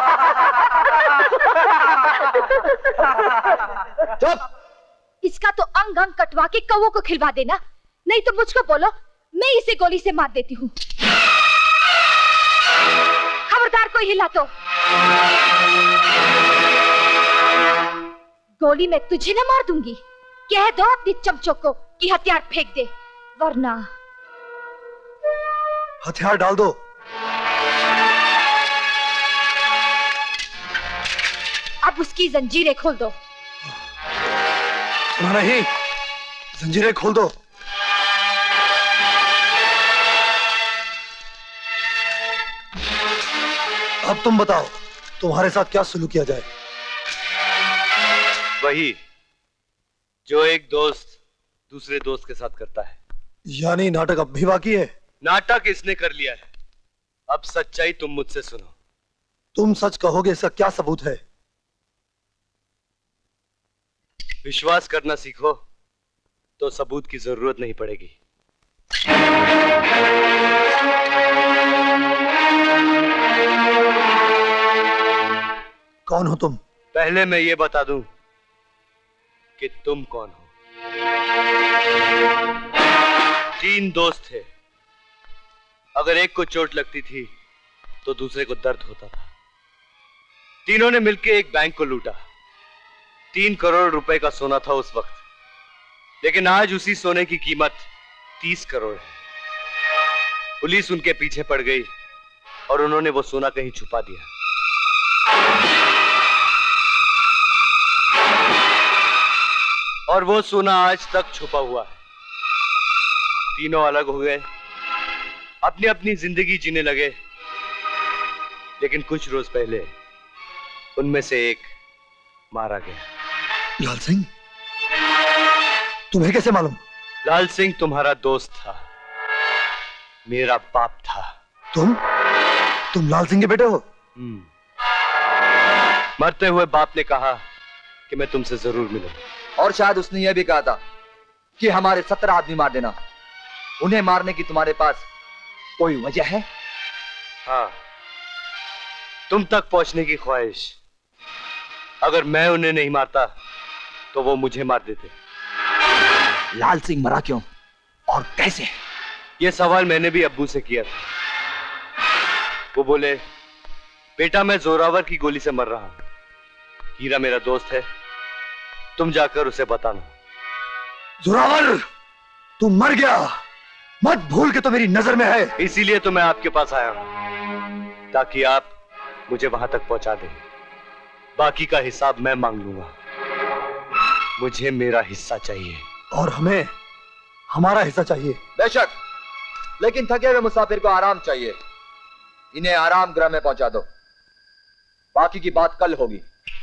चुप! इसका तो अंग अंग कटवा के कौवों को खिलवा देना, नहीं तो मुझको बोलो, मैं इसे गोली से मार देती हूँ। खबरदार कोई हिला तो गोली मैं तुझे न मार दूंगी। कह दो अपनी चमचों को कि हथियार फेंक दे, वरना हथियार डाल दो। अब उसकी जंजीरें खोल दो। नहीं, जंजीरें खोल दो। अब तुम बताओ, तुम्हारे साथ क्या सुलूक किया जाए? वही जो एक दोस्त दूसरे दोस्त के साथ करता है। यानी नाटक अब भी बाकी है? नाटक इसने कर लिया है, अब सच्चाई तुम मुझसे सुनो। तुम सच कहोगे, इसका क्या सबूत है? विश्वास करना सीखो तो सबूत की जरूरत नहीं पड़ेगी। कौन हो तुम? पहले मैं ये बता दूं कि तुम कौन हो। तीन दोस्त थे, अगर एक को चोट लगती थी तो दूसरे को दर्द होता था। तीनों ने मिलकर एक बैंक को लूटा। तीन करोड़ रुपए का सोना था उस वक्त, लेकिन आज उसी सोने की कीमत तीस करोड़ है। पुलिस उनके पीछे पड़ गई और उन्होंने वो सोना कहीं छुपा दिया। और वो सोना आज तक छुपा हुआ है। तीनों अलग हो गए, अपनी अपनी जिंदगी जीने लगे, लेकिन कुछ रोज पहले उनमें से एक मारा गया। लाल सिंह? तुम्हें कैसे मालूम? लाल सिंह तुम्हारा दोस्त था, मेरा बाप था। तुम तुम लाल सिंह के बेटे हो? मरते हुए बाप ने कहा कि मैं तुमसे जरूर मिलूंगा। और शायद उसने यह भी कहा था कि हमारे सत्रह आदमी मार देना। उन्हें मारने की तुम्हारे पास कोई वजह है? हाँ, तुम तक पहुंचने की ख्वाहिश। अगर मैं उन्हें नहीं मारता तो वो मुझे मार देते। लाल सिंह मरा क्यों और कैसे? ये सवाल मैंने भी अब्बू से किया था। वो बोले, बेटा मैं जोरावर की गोली से मर रहा हूं। हीरा मेरा दोस्त है, तुम जाकर उसे बताना। जोरावर, तू मर गया, मत भूल के तो मेरी नजर में है। इसीलिए तो मैं आपके पास आया हूं, ताकि आप मुझे वहां तक पहुंचा दें। बाकी का हिसाब मैं मांग लूंगा। मुझे मेरा हिस्सा चाहिए। और हमें हमारा हिस्सा चाहिए। बेशक, लेकिन थके हुए मुसाफिर को आराम चाहिए। इन्हें आराम गृह में पहुंचा दो, बाकी की बात कल होगी।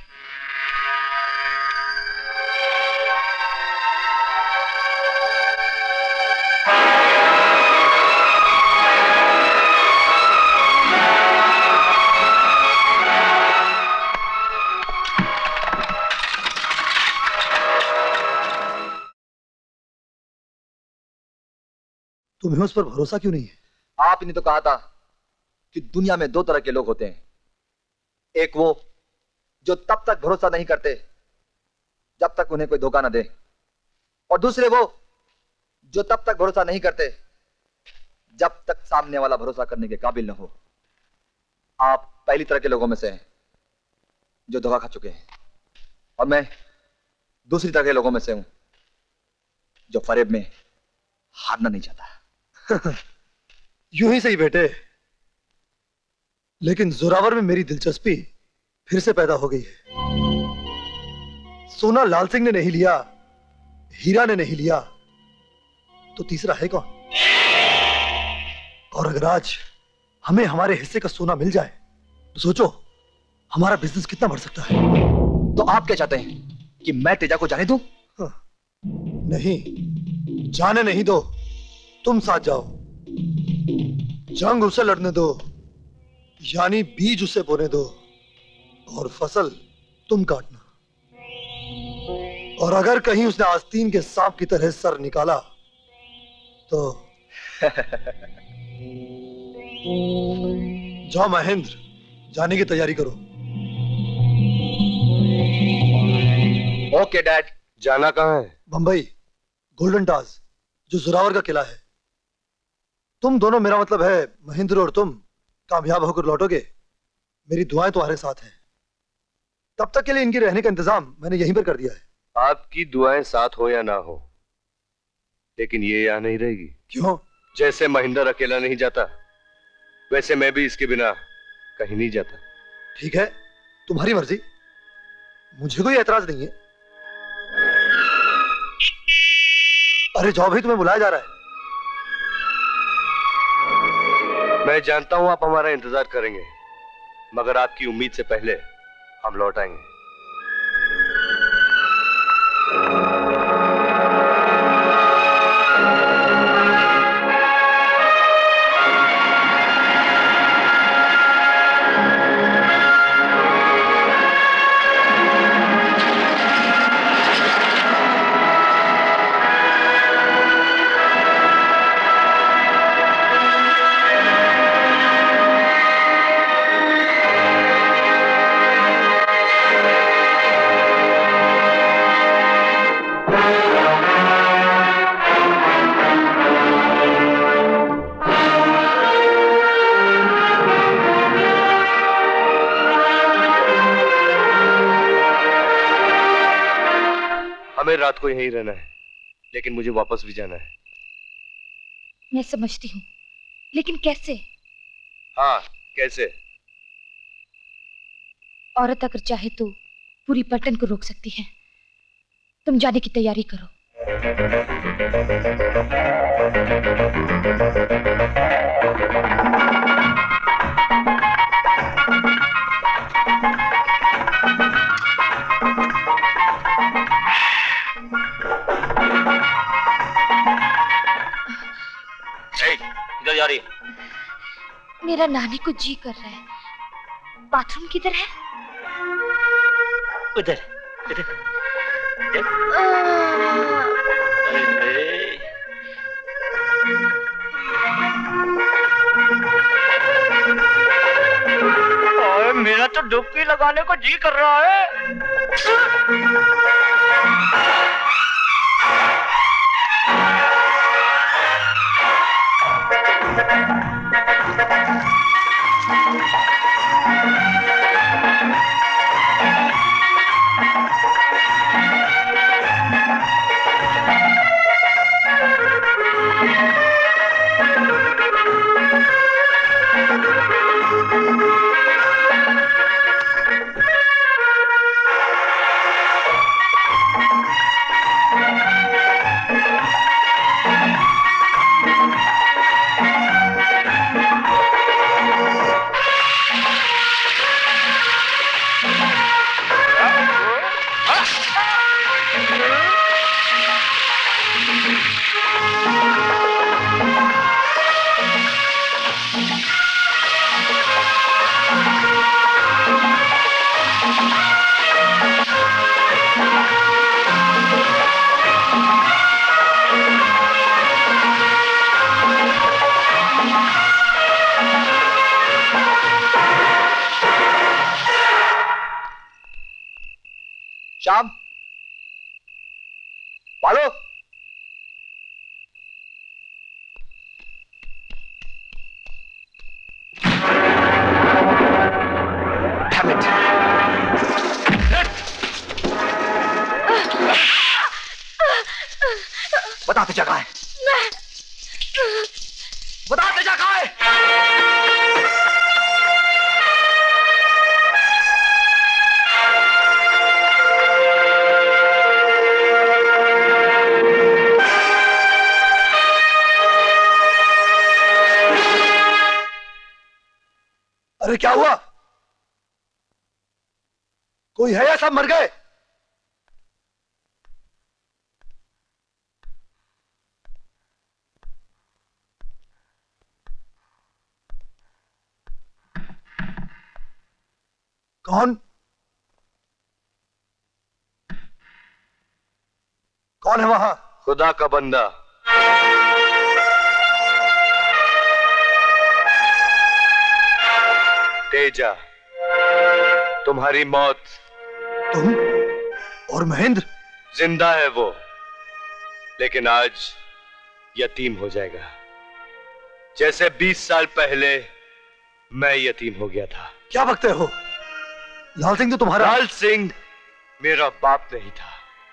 तुम्हें उस पर भरोसा क्यों नहीं है? आपने तो कहा था कि दुनिया में दो तरह के लोग होते हैं, एक वो जो तब तक भरोसा नहीं करते जब तक उन्हें कोई धोखा न दे, और दूसरे वो जो तब तक भरोसा नहीं करते जब तक सामने वाला भरोसा करने के काबिल न हो। आप पहली तरह के लोगों में से हैं जो धोखा खा चुके हैं, और मैं दूसरी तरह के लोगों में से हूं जो फरेब में हारना नहीं चाहता। यूं ही सही बेटे, लेकिन जोरावर में मेरी दिलचस्पी फिर से पैदा हो गई है। सोना लाल सिंह ने नहीं लिया, हीरा ने नहीं लिया, तो तीसरा है कौन? और अगर आज हमें हमारे हिस्से का सोना मिल जाए तो सोचो हमारा बिजनेस कितना बढ़ सकता है। तो आप क्या चाहते हैं कि मैं तेजा को जाने दूं? हाँ, नहीं, जाने नहीं दो, तुम साथ जाओ। जंग उसे लड़ने दो, यानी बीज उसे बोने दो, और फसल तुम काटना। और अगर कहीं उसने आस्तीन के सांप की तरह सर निकाला तो जाओ महेंद्र, जाने की तैयारी करो। Okay dad. जाना कहाँ है? बंबई, गोल्डन टाज, जो जोरावर का किला है। तुम दोनों, मेरा मतलब है महेंद्र और तुम, कामयाब होकर लौटोगे। मेरी दुआएं तुम्हारे साथ हैं। तब तक के लिए इनके रहने का इंतजाम मैंने यहीं पर कर दिया है। आपकी दुआएं साथ हो या ना हो, लेकिन ये यहाँ नहीं रहेगी। क्यों? जैसे महेंद्र अकेला नहीं जाता, वैसे मैं भी इसके बिना कहीं नहीं जाता। ठीक है, तुम्हारी मर्जी, मुझे कोई एतराज नहीं है। अरे जाओ भाई, तुम्हें बुलाया जा रहा है। मैं जानता हूं आप हमारा इंतजार करेंगे, मगर आपकी उम्मीद से पहले हम लौट आएंगे। रात को यहीं रहना है, लेकिन मुझे वापस भी जाना है। मैं समझती हूँ, लेकिन कैसे? हाँ, कैसे? औरत अगर चाहे तो पूरी पलटन को रोक सकती है। तुम जाने की तैयारी करो। किधर जा रही है? मेरा नहाने को जी कर रहा है। बाथरूम किधर है? उधर, उधर। अरे मेरा तो डुबकी लगाने को जी कर रहा है। बता तेजा कहाँ है? मैं बता तेजा कहाँ है? अरे क्या हुआ? कोई है या सब मर गए? कौन? कौन है वहां? खुदा का बंदा। तेजा, तुम्हारी मौत। तुम और महेंद्र? जिंदा है वो, लेकिन आज यतीम हो जाएगा, जैसे बीस साल पहले मैं यतीम हो गया था। क्या बकते हो? लाल सिंह तो तुम्हारा। लाल सिंह मेरा बाप नहीं था,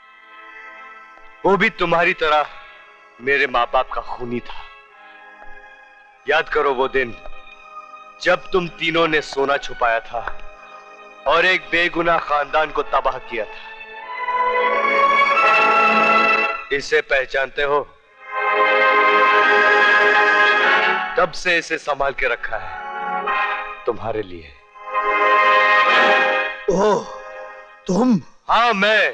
वो भी तुम्हारी तरह मेरे माँ बाप का खूनी था। याद करो वो दिन जब तुम तीनों ने सोना छुपाया था और एक बेगुनाह खानदान को तबाह किया था। इसे पहचानते हो? तब से इसे संभाल के रखा है तुम्हारे लिए। ओह, तुम? हाँ, मैं।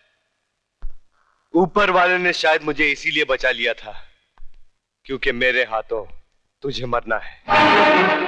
ऊपर वाले ने शायद मुझे इसीलिए बचा लिया था क्योंकि मेरे हाथों तुझे मरना है।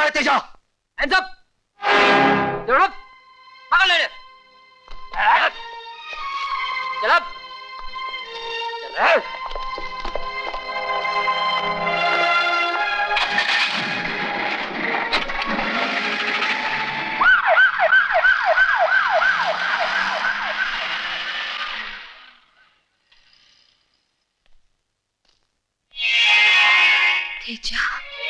है तेजा? Hands up! पकड़ ले! चल अब! चल! तेजा,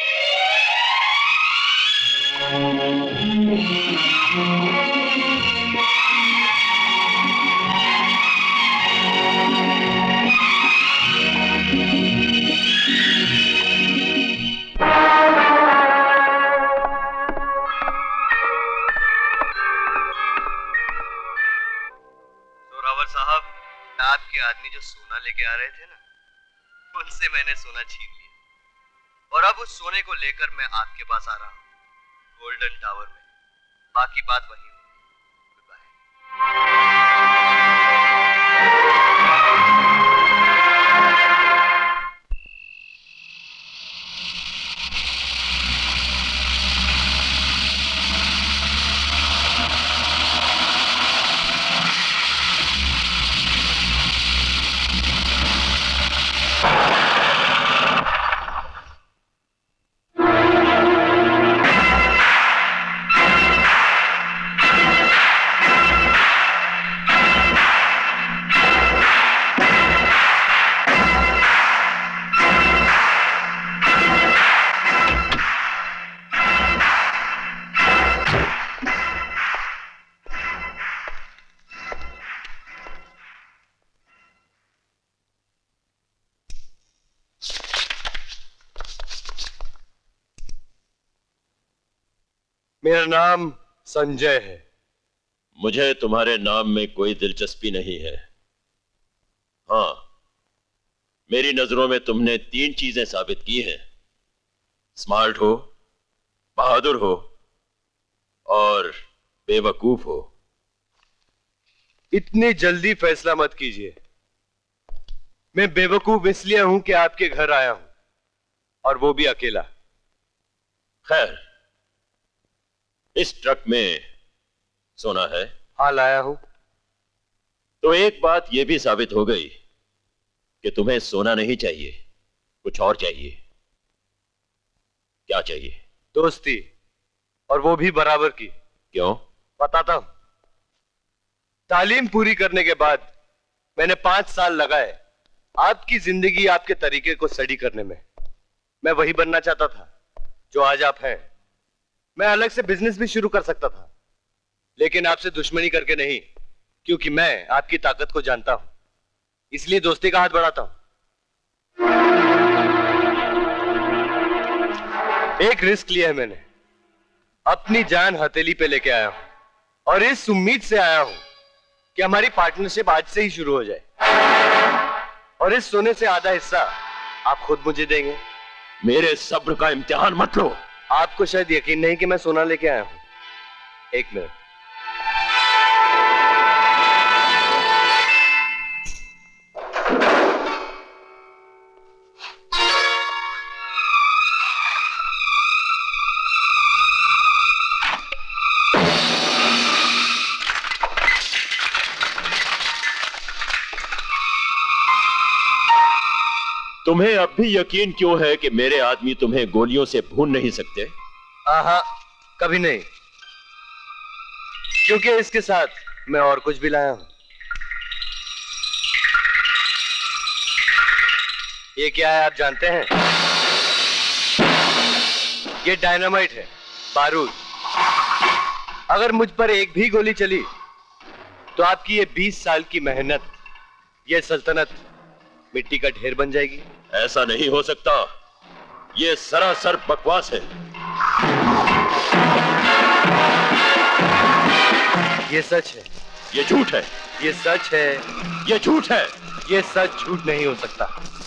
जोरावर साहब, आपके आदमी जो सोना लेके आ रहे थे ना, उनसे मैंने सोना छीन लिया और अब उस सोने को लेकर मैं आपके पास आ रहा हूँ, गोल्डन टावर में। बाकी बात वही होगी। Goodbye. मेरा नाम संजय है। मुझे तुम्हारे नाम में कोई दिलचस्पी नहीं है। हाँ, मेरी नजरों में तुमने तीन चीजें साबित की हैं। स्मार्ट हो, बहादुर हो और बेवकूफ हो। इतनी जल्दी फैसला मत कीजिए। मैं बेवकूफ इसलिए हूं कि आपके घर आया हूं, और वो भी अकेला। खैर, इस ट्रक में सोना है? हाँ, लाया हूं। तो एक बात यह भी साबित हो गई कि तुम्हें सोना नहीं चाहिए, कुछ और चाहिए। क्या चाहिए? दोस्ती, और वो भी बराबर की। क्यों? बताता हूं। तालीम पूरी करने के बाद मैंने पांच साल लगाए आपकी जिंदगी, आपके तरीके को स्टडी करने में। मैं वही बनना चाहता था जो आज आप हैं। मैं अलग से बिजनेस भी शुरू कर सकता था, लेकिन आपसे दुश्मनी करके नहीं, क्योंकि मैं आपकी ताकत को जानता हूं, इसलिए दोस्ती का हाथ बढ़ाता हूं। एक रिस्क लिया है मैंने, अपनी जान हथेली पे लेके आया हूं, और इस उम्मीद से आया हूं कि हमारी पार्टनरशिप आज से ही शुरू हो जाए, और इस सोने से आधा हिस्सा आप खुद मुझे देंगे। मेरे सब्र का इम्तिहान मत लो। आपको शायद यकीन नहीं कि मैं सोना लेके आया हूं। एक मिनट। तुम्हें अब भी यकीन क्यों है कि मेरे आदमी तुम्हें गोलियों से भून नहीं सकते? हाँ, कभी नहीं, क्योंकि इसके साथ मैं और कुछ भी लाया हूं। ये क्या है आप जानते हैं? ये डायनामाइट है, बारूद। अगर मुझ पर एक भी गोली चली तो आपकी ये बीस साल की मेहनत, ये सल्तनत मिट्टी का ढेर बन जाएगी। ऐसा नहीं हो सकता, ये सरासर बकवास है। ये सच है। ये झूठ है। ये सच है। ये झूठ है। ये सच झूठ नहीं हो सकता।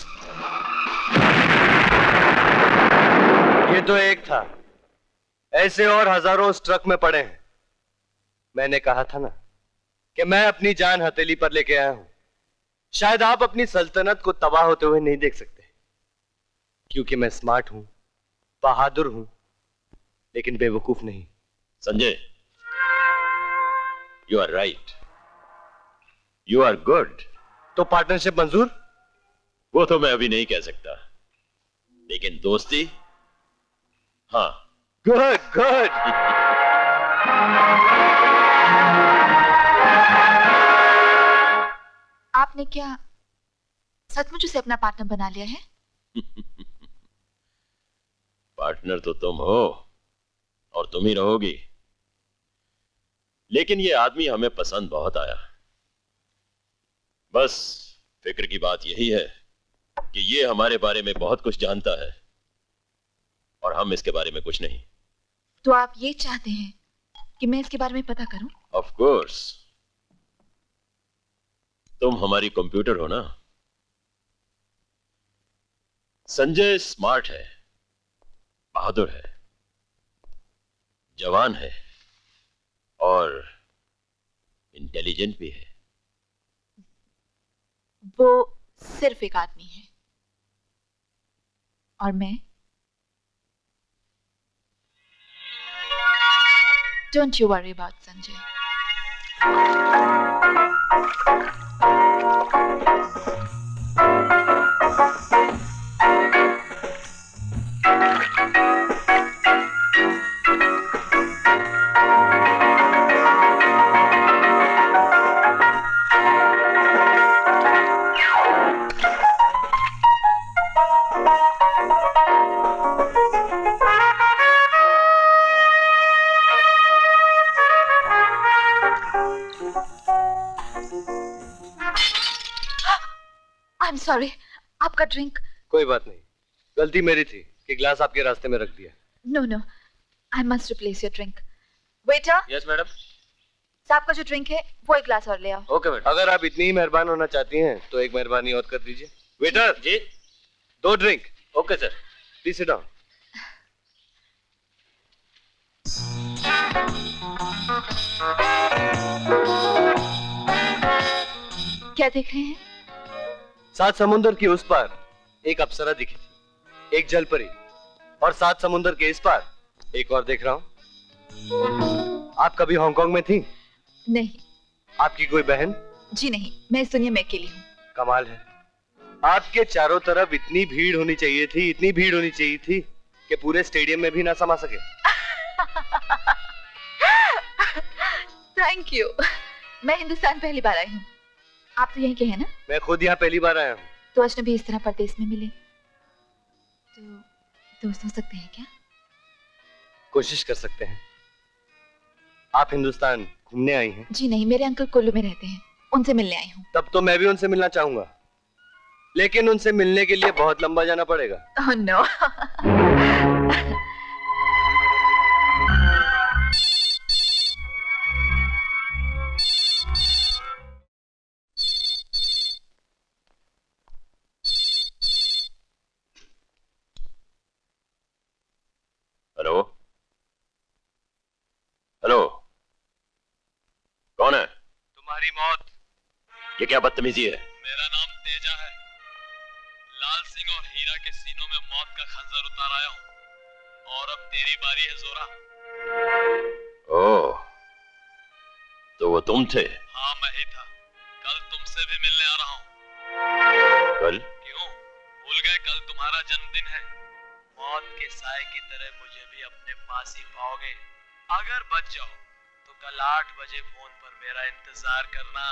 ये तो एक था, ऐसे और हजारों उस ट्रक में पड़े हैं। मैंने कहा था ना कि मैं अपनी जान हथेली पर लेके आया हूं। शायद आप अपनी सल्तनत को तबाह होते हुए नहीं देख सकते, क्योंकि मैं स्मार्ट हूं, बहादुर हूं लेकिन बेवकूफ नहीं। Sanjay, you are right, you are good. तो पार्टनरशिप मंजूर? वो तो मैं अभी नहीं कह सकता, लेकिन दोस्ती हाँ। Good good. आपने क्या सचमुच उसे अपना पार्टनर बना लिया है? पार्टनर तो तुम हो और तुम ही रहोगी, लेकिन ये आदमी हमें पसंद बहुत आया। बस फिक्र की बात यही है कि ये हमारे बारे में बहुत कुछ जानता है और हम इसके बारे में कुछ नहीं। तो आप ये चाहते हैं कि मैं इसके बारे में पता करूं? ऑफ कोर्स, तुम हमारी कंप्यूटर हो ना। संजय स्मार्ट है, बहादुर है, जवान है और इंटेलिजेंट भी है। वो सिर्फ एक आदमी है और मैं। Don't you worry about Sanjay. I'm sorry, आपका ड्रिंक। कोई बात नहीं, गलती मेरी थी कि ग्लास आपके रास्ते में रख दिया। No no, I must replace your drink. Waiter? Yes madam. साहब का जो ड्रिंक है वो एक ग्लास और ले आओ। Okay madam. अगर आप इतनी ही मेहरबान होना चाहती हैं तो एक मेहरबानी और कर दीजिए। वेटर जी, दो drink. Okay sir. Please sit down. क्या देख रहे हैं? सात समुंदर की उस पार एक अप्सरा दिखी थी, एक जलपरी, और सात समुंदर के इस पार एक और देख रहा हूँ। आप कभी हांगकांग में थी? नहीं। आपकी कोई बहन? जी नहीं, मैं इस दुनिया में अकेली हूँ। कमाल है, आपके चारों तरफ इतनी भीड़ होनी चाहिए थी, इतनी भीड़ होनी चाहिए थी कि पूरे स्टेडियम में भी ना समा सके। Thank you. मैं हिंदुस्तान पहली बार आई हूँ। आप तो यहीं के हैं ना? मैं खुद यहाँ पहली बार आया हूँ। तो अजनबी इस तरह परदेश में मिले तो दोस्त हो सकते हैं क्या? कोशिश कर सकते हैं। आप हिंदुस्तान घूमने आई हैं? जी नहीं, मेरे अंकल कुल्लू में रहते हैं, उनसे मिलने आई हूँ। तब तो मैं भी उनसे मिलना चाहूंगा, लेकिन उनसे मिलने के लिए बहुत लंबा जाना पड़ेगा। Oh no. हेलो हेलो, कौन है? तुम्हारी मौत। ये क्या बदतमीजी है? मेरा नाम तेजा है। लाल सिंह और हीरा के सीनों में मौत का खंजर उतार आया हूँ और अब तेरी बारी है जोरा। ओह, तो वो तुम थे? हाँ मैं ही था। कल तुमसे भी मिलने आ रहा हूँ। कल? क्यों भूल गए? कल तुम्हारा जन्मदिन है। मौत के साए की तरह मुझे भी अपने पास ही पाओगे। अगर बच जाओ तो कल आठ बजे फोन पर मेरा इंतजार करना।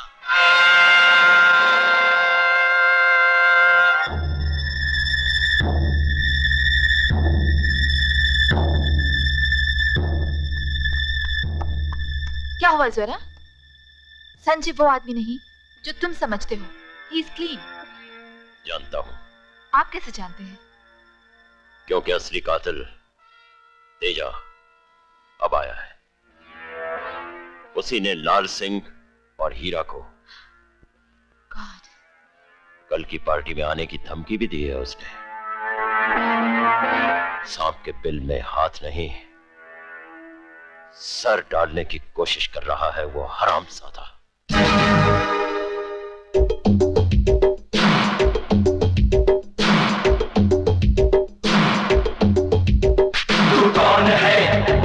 क्या हुआ जोरा? संजय वो आदमी नहीं जो तुम समझते हो। He is clean. जानता हूँ। आप कैसे जानते हैं? क्योंकि असली कातिल तेजा अब आया है। उसी ने लाल सिंह और हीरा को God. कल की पार्टी में आने की धमकी भी दी है उसने। सांप के बिल में हाथ नहीं, सर डालने की कोशिश कर रहा है वो हरामजादा। तू कौन है?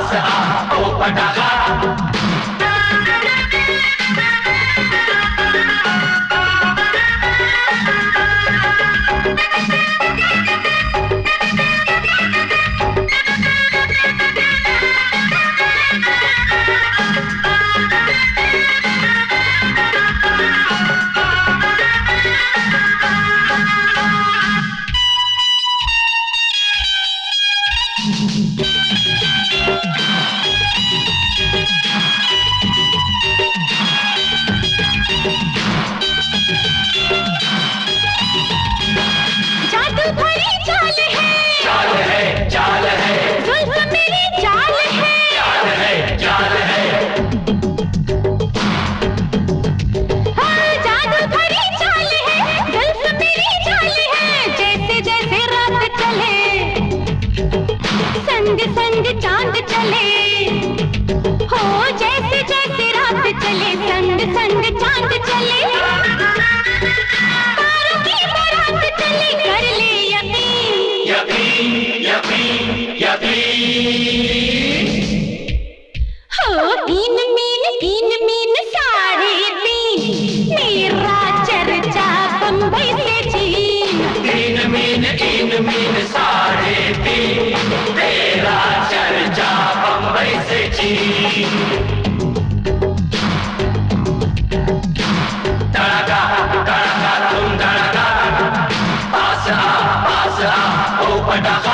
पास आ ओ पटाखा। चांद चले हो जैसे जैसे रात चले, संग संग चांद चले, तारों की बारात चले, कर ले यकीन यकीन यकीन यकीन। हो तीन मील तीन मील साढ़े तीन, मेरा चर्चा बम्बई से चीन। तीन मील तीन मील साढ़े तीन, तेरा चर्चा बम्बई से चीन। धड़का धड़का तुम धड़का, पास आ पास आ ओ पटाखा।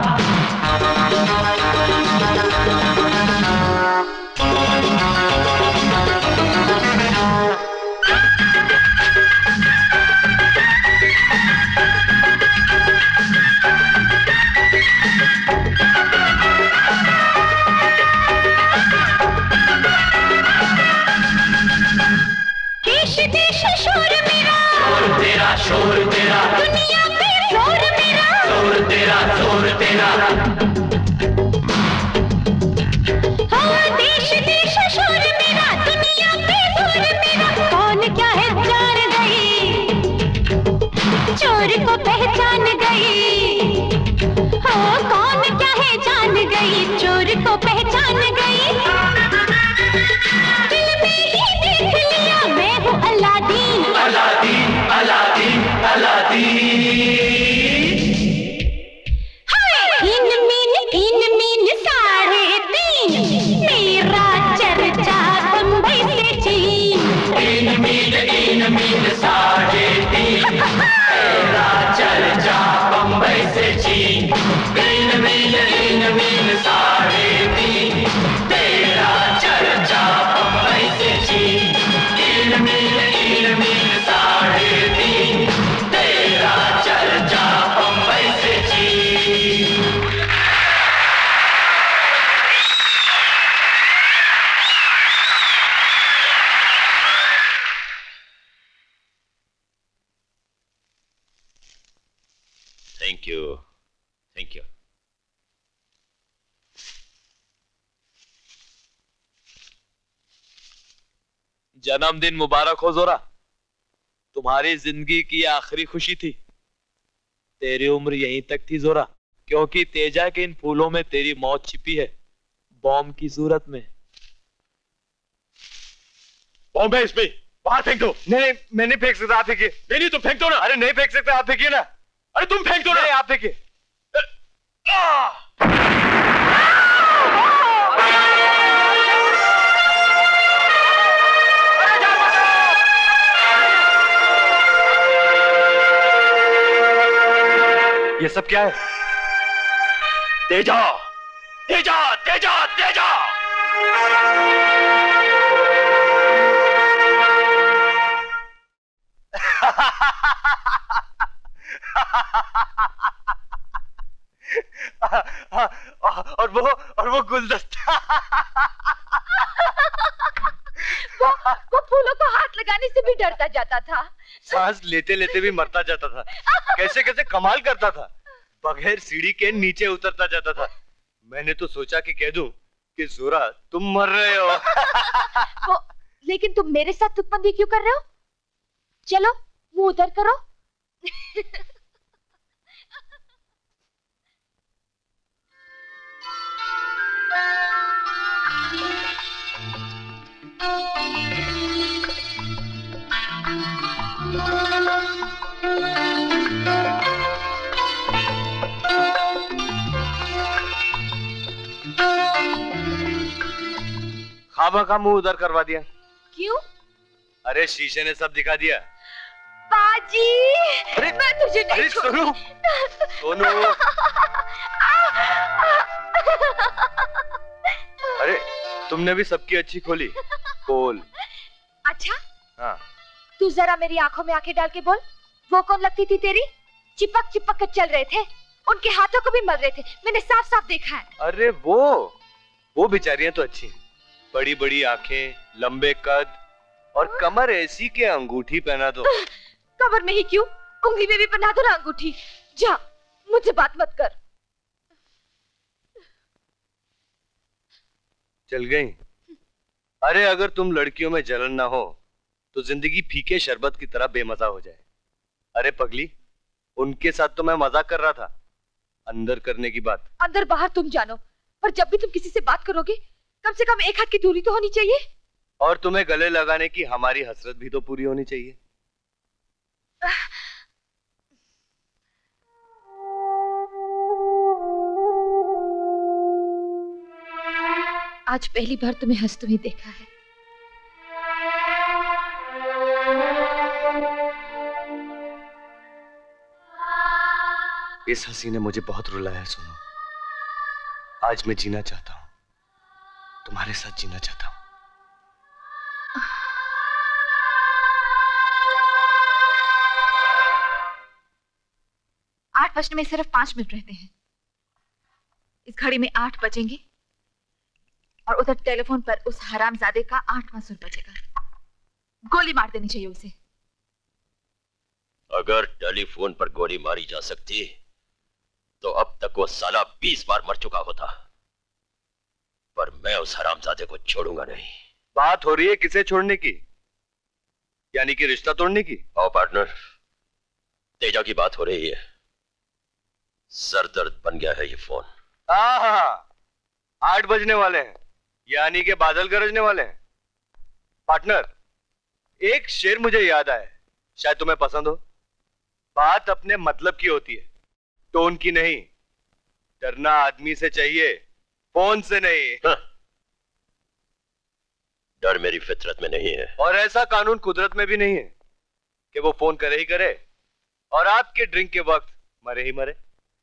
शोर तेरा शोर तेरा, दुनिया पे जोर मेरा, शोर तेरा शोर तेरा। हाँ देश देश शोर मेरा, दुनिया पे जोर मेरा। कौन क्या है जान गई, चोर को पहचान गई। हाँ कौन क्या है जान गई, चोर को पहचान गई। दिल में ही देख लिया मैं हूँ अलादीन अलादीन अलादीन अलादीन। तीन मील तीन मील साढ़े तीन, मेरा चर्चा बम्बई से चीन। तीन मील तीन मील साढ़े तीन, तेरा चर्चा बम्बई से चीन। तीन मील तीन मील साढ़े तीन, तेरा चर्चा बम्बई से चीन। तीन मील तीन मील साढ़े तीन, तेरा चर्चा बम्बई से चीन। Thank you thank you. जन्मदिन मुबारक हो जोरा, तुम्हारी जिंदगी की आखिरी खुशी थी। तेरी उम्र यहीं तक थी जोरा, क्योंकि तेजा के इन फूलों में तेरी मौत छिपी है, बॉम्ब की सूरत में। बॉम्ब है इसमें, बाहर फेंक दो। नहीं मैं नहीं फेंक सकता, आप फेंकिए। नहीं नहीं तुम फेंक दो ना। अरे नहीं फेंक सकते, आप फेंकिए ना। अरे तुम फेंक दो ना। नहीं आप फेंकिए। ये सब क्या है? तेजा तेजा तेजा तेजा। और वो और वो गुलदस्ता वो वो फूलों को हाथ लगाने से भी डरता जाता था, सांस लेते लेते भी मरता जाता था। कैसे कैसे कमाल करता था, बगैर सीढ़ी के नीचे उतरता जाता था। मैंने तो सोचा कि कह दूं कि जोरा तुम मर रहे हो। वो, लेकिन तुम मेरे साथ तुकबंदी क्यों कर रहे हो? चलो मुंह उधर करो। खामा खा मुंह उधर करवा दिया। क्यों? अरे शीशे ने सब दिखा दिया। बाजी, अरे मैं तुझे नहीं अरे सोनू, सोनू। अरे तुमने भी सबकी अच्छी खोली खोल। अच्छा हाँ। तू जरा मेरी आंखों में आंखें डाल के बोल, वो कौन लगती थी तेरी? चिपक चिपक कर चल रहे थे, उनके हाथों को भी मल रहे थे, मैंने साफ साफ देखा है। अरे वो वो बेचारियां तो अच्छी, बड़ी बड़ी आंखें, लंबे कद और कमर ऐसी के अंगूठी पहना दो। कमर में ही क्यों, उंगली में भी पहना दो ना अंगूठी। जा, मुझसे बात मत कर। चल गई। अरे अगर तुम लड़कियों में जलन ना हो तो जिंदगी फीके शरबत की तरह बेमजा हो जाए। अरे पगली, उनके साथ तो मैं मजाक कर रहा था, अंदर करने की बात। अंदर बाहर तुम जानो, पर जब भी तुम किसी से बात करोगे कम से कम एक हाथ की दूरी तो होनी चाहिए। और तुम्हें गले लगाने की हमारी हसरत भी तो पूरी होनी चाहिए। आज पहली बार तुम्हें हंसते हुए देखा है। इस हंसी ने मुझे बहुत रुलाया सोनू। आज मैं जीना चाहता हूं, तुम्हारे साथ जीना चाहता हूं। आठ बजने में सिर्फ पांच मिनट रहते हैं। इस घड़ी में आठ बजेंगे और उधर टेलीफोन पर उस हरामजादे का आठवां सुर बजेगा। गोली मार देनी चाहिए उसे। अगर टेलीफोन पर गोली मारी जा सकती तो अब तक वो साला बीस बार मर चुका होता, पर मैं उस हरामजादे को छोड़ूंगा नहीं। बात हो रही है किसे छोड़ने की, यानी कि रिश्ता तोड़ने की? आओ पार्टनर, तेजा की बात हो रही है। सर दर्द बन गया है ये फोन। हाँ हाँ, आठ बजने वाले हैं, यानी कि बादल गरजने वाले हैं। पार्टनर, एक शेर मुझे याद आया, शायद तुम्हें पसंद हो। बात अपने मतलब की होती है, टोन की नहीं। डरना आदमी से चाहिए, फोन से नहीं। हाँ। डर मेरी फितरत में नहीं है, और ऐसा कानून कुदरत में भी नहीं है कि वो फोन करे ही करे और आपके ड्रिंक के वक्त मरे ही मरे।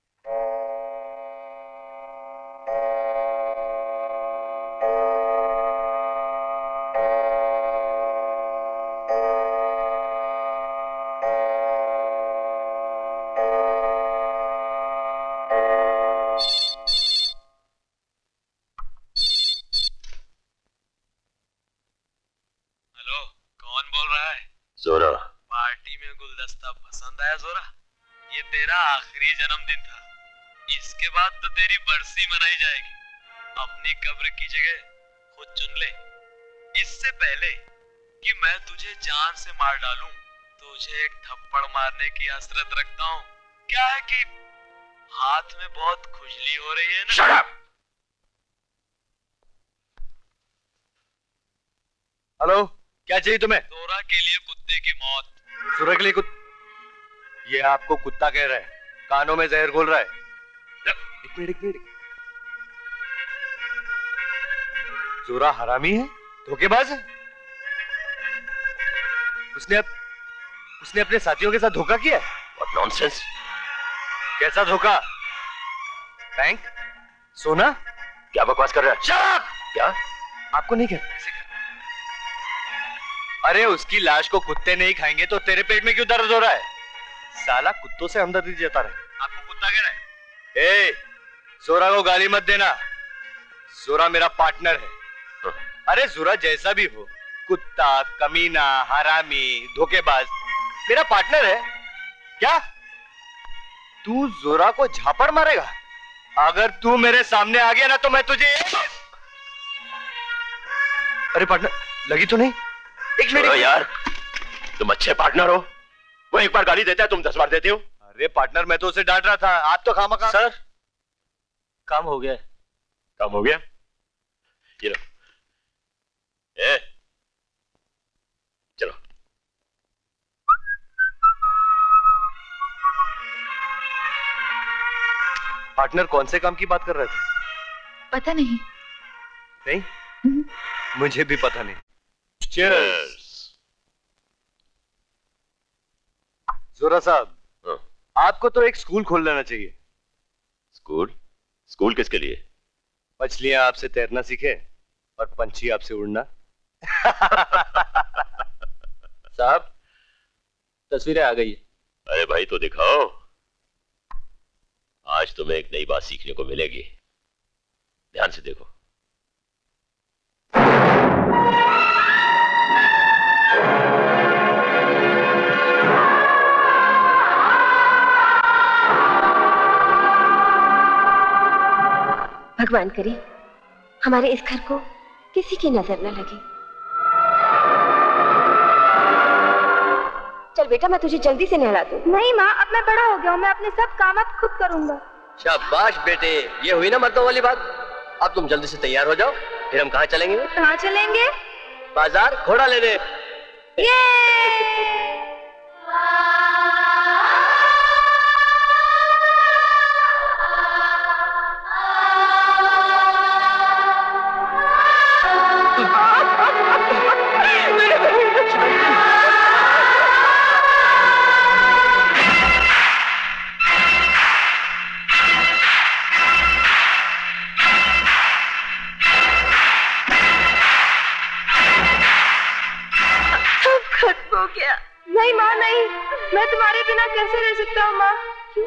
जोरा, पार्टी में गुलदस्ता पसंद आया जोरा? ये तेरा आखिरी जन्मदिन था, इसके बाद तो तेरी बरसी मनाई जाएगी। अपनी कब्र की जगह खुद चुन ले। इससे पहले कि मैं तुझे जान से मार डालूं, तुझे एक थप्पड़ मारने की हसरत रखता हूँ। क्या है कि हाथ में बहुत खुजली हो रही है ना। Shut up! हेलो, क्या चाहिए तुम्हें? जोरा के लिए कुत्ते की मौत। जोरा के लिए कुत... ये आपको कुत्ता कह रहा है, कानों में जहर घोल रहा है। एक मिनट, एक मिनट। जोरा हरामी है, धोखेबाज है। उसने अप... उसने अपने साथियों के साथ धोखा किया है। What nonsense! कैसा धोखा? बैंक? सोना? क्या बकवास कर रहा है? Shut up! क्या? आपको नहीं कहता। अरे उसकी लाश को कुत्ते नहीं खाएंगे तो तेरे पेट में क्यों दर्द हो रहा है? साला कुत्तों से हमदर्दी जता रहा है। आपको कुत्ता कह रहा है? ए, जोरा को गाली मत देना। जोरा मेरा पार्टनर है। अरे जोरा जैसा भी हो, कुत्ता, कमीना, हरामी, धोखेबाज, मेरा पार्टनर है। क्या तू जोरा को झापड़ मारेगा? अगर तू मेरे सामने आ गया ना तो मैं तुझे... अरे पार्टनर, लगी तो नहीं? एक मिनट यार, तुम अच्छे पार्टनर हो। वो एक बार गाली देता है, तुम दस बार देते हो। अरे पार्टनर, मैं तो उसे डांट रहा था, आप तो खामखा। सर, काम हो गया। काम हो गया? ये लो। ए, चलो। पार्टनर कौन से काम की बात कर रहे थे? पता नहीं। नहीं, मुझे भी पता नहीं। चीयर्स। जोरा साहब, आपको तो एक स्कूल खोल लेना चाहिए। स्कूल? स्कूल किसके लिए? मछलियां आपसे तैरना सीखे और पंछी आपसे उड़ना। साहब, तस्वीरें आ गई है। अरे भाई तो दिखाओ। आज तुम्हें एक नई बात सीखने को मिलेगी। ध्यान से देखो। भगवान करे हमारे इस घर को किसी की नजर न लगे। चल बेटा, मैं तुझे जल्दी से नहला दूं। नहीं माँ, अब मैं बड़ा हो गया हूँ, मैं अपने सब काम अब खुद करूंगा। शाबाश बेटे, ये हुई ना मर्दों वाली बात। अब तुम जल्दी से तैयार हो जाओ, फिर हम कहाँ चलेंगे? कहाँ चलेंगे? बाजार घोड़ा लेने। ये नहीं माँ, नहीं, मैं तुम्हारे बिना कैसे रह सकता हूँ माँ?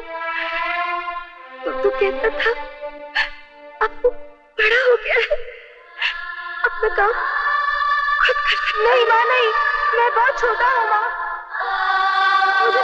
तो तू कहता था अब तू बड़ा हो गया है, अपना काम खुद कर सकता। नहीं माँ, नहीं, मैं बहुत छोटा हूँ माँ, मुझे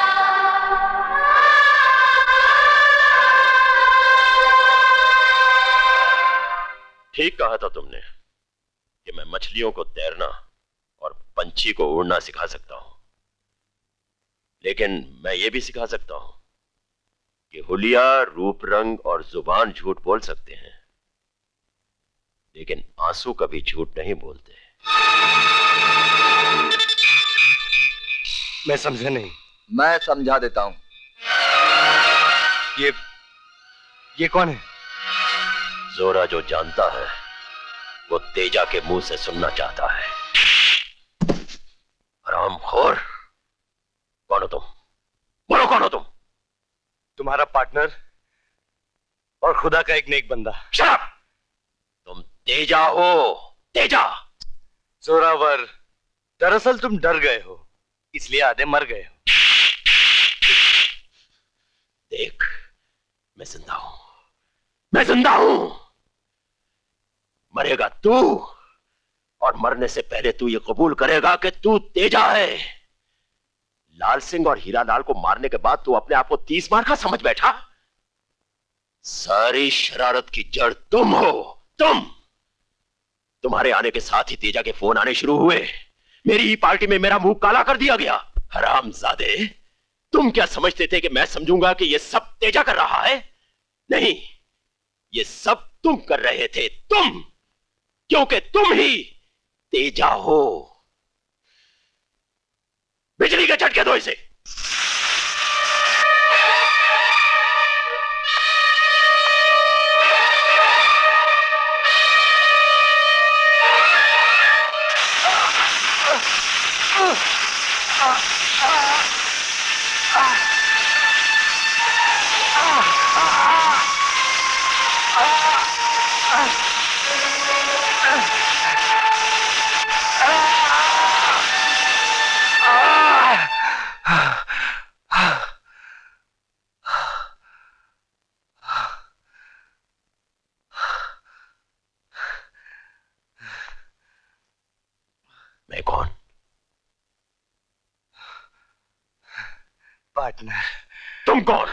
ठीक कहा था तुमने कि मैं मछलियों को तैरना और पंछी को उड़ना सिखा सकता हूं, लेकिन मैं ये भी सिखा सकता हूं कि हुलिया, रूप रंग और जुबान झूठ बोल सकते हैं, लेकिन आंसू कभी झूठ नहीं बोलते। मैं समझा नहीं। मैं समझा देता हूं। ये ये कौन है? जोरा जो जानता है वो तेजा के मुंह से सुनना चाहता है। हरामखोर, कौन हो तुम? बोलो कौन हो तुम? तुम्हारा पार्टनर और खुदा का एक नेक बंदा। शराब! तुम तेजा हो, तेजा। जोरावर, दरअसल तुम डर गए हो, इसलिए आधे मर गए हो। देख, मैं जिंदा हूं, मैं जिंदा हूं। मरेगा तू, और मरने से पहले तू ये कबूल करेगा कि तू तेजा है। लाल सिंह और हीरा लाल को मारने के बाद तू अपने आप को तीस मार का समझ बैठा। सारी शरारत की जड़ तुम हो, तुम। तुम्हारे आने के साथ ही तेजा के फोन आने शुरू हुए। मेरी ही पार्टी में मेरा मुंह काला कर दिया गया। हरामजादे, तुम क्या समझते थे कि मैं समझूंगा कि यह सब तेजा कर रहा है? नहीं, ये सब तुम कर रहे थे, तुम, क्योंकि तुम ही तेजा हो। बिजली के झटके दो इसे। मैं कौन? पार्टनर। तुम कौन?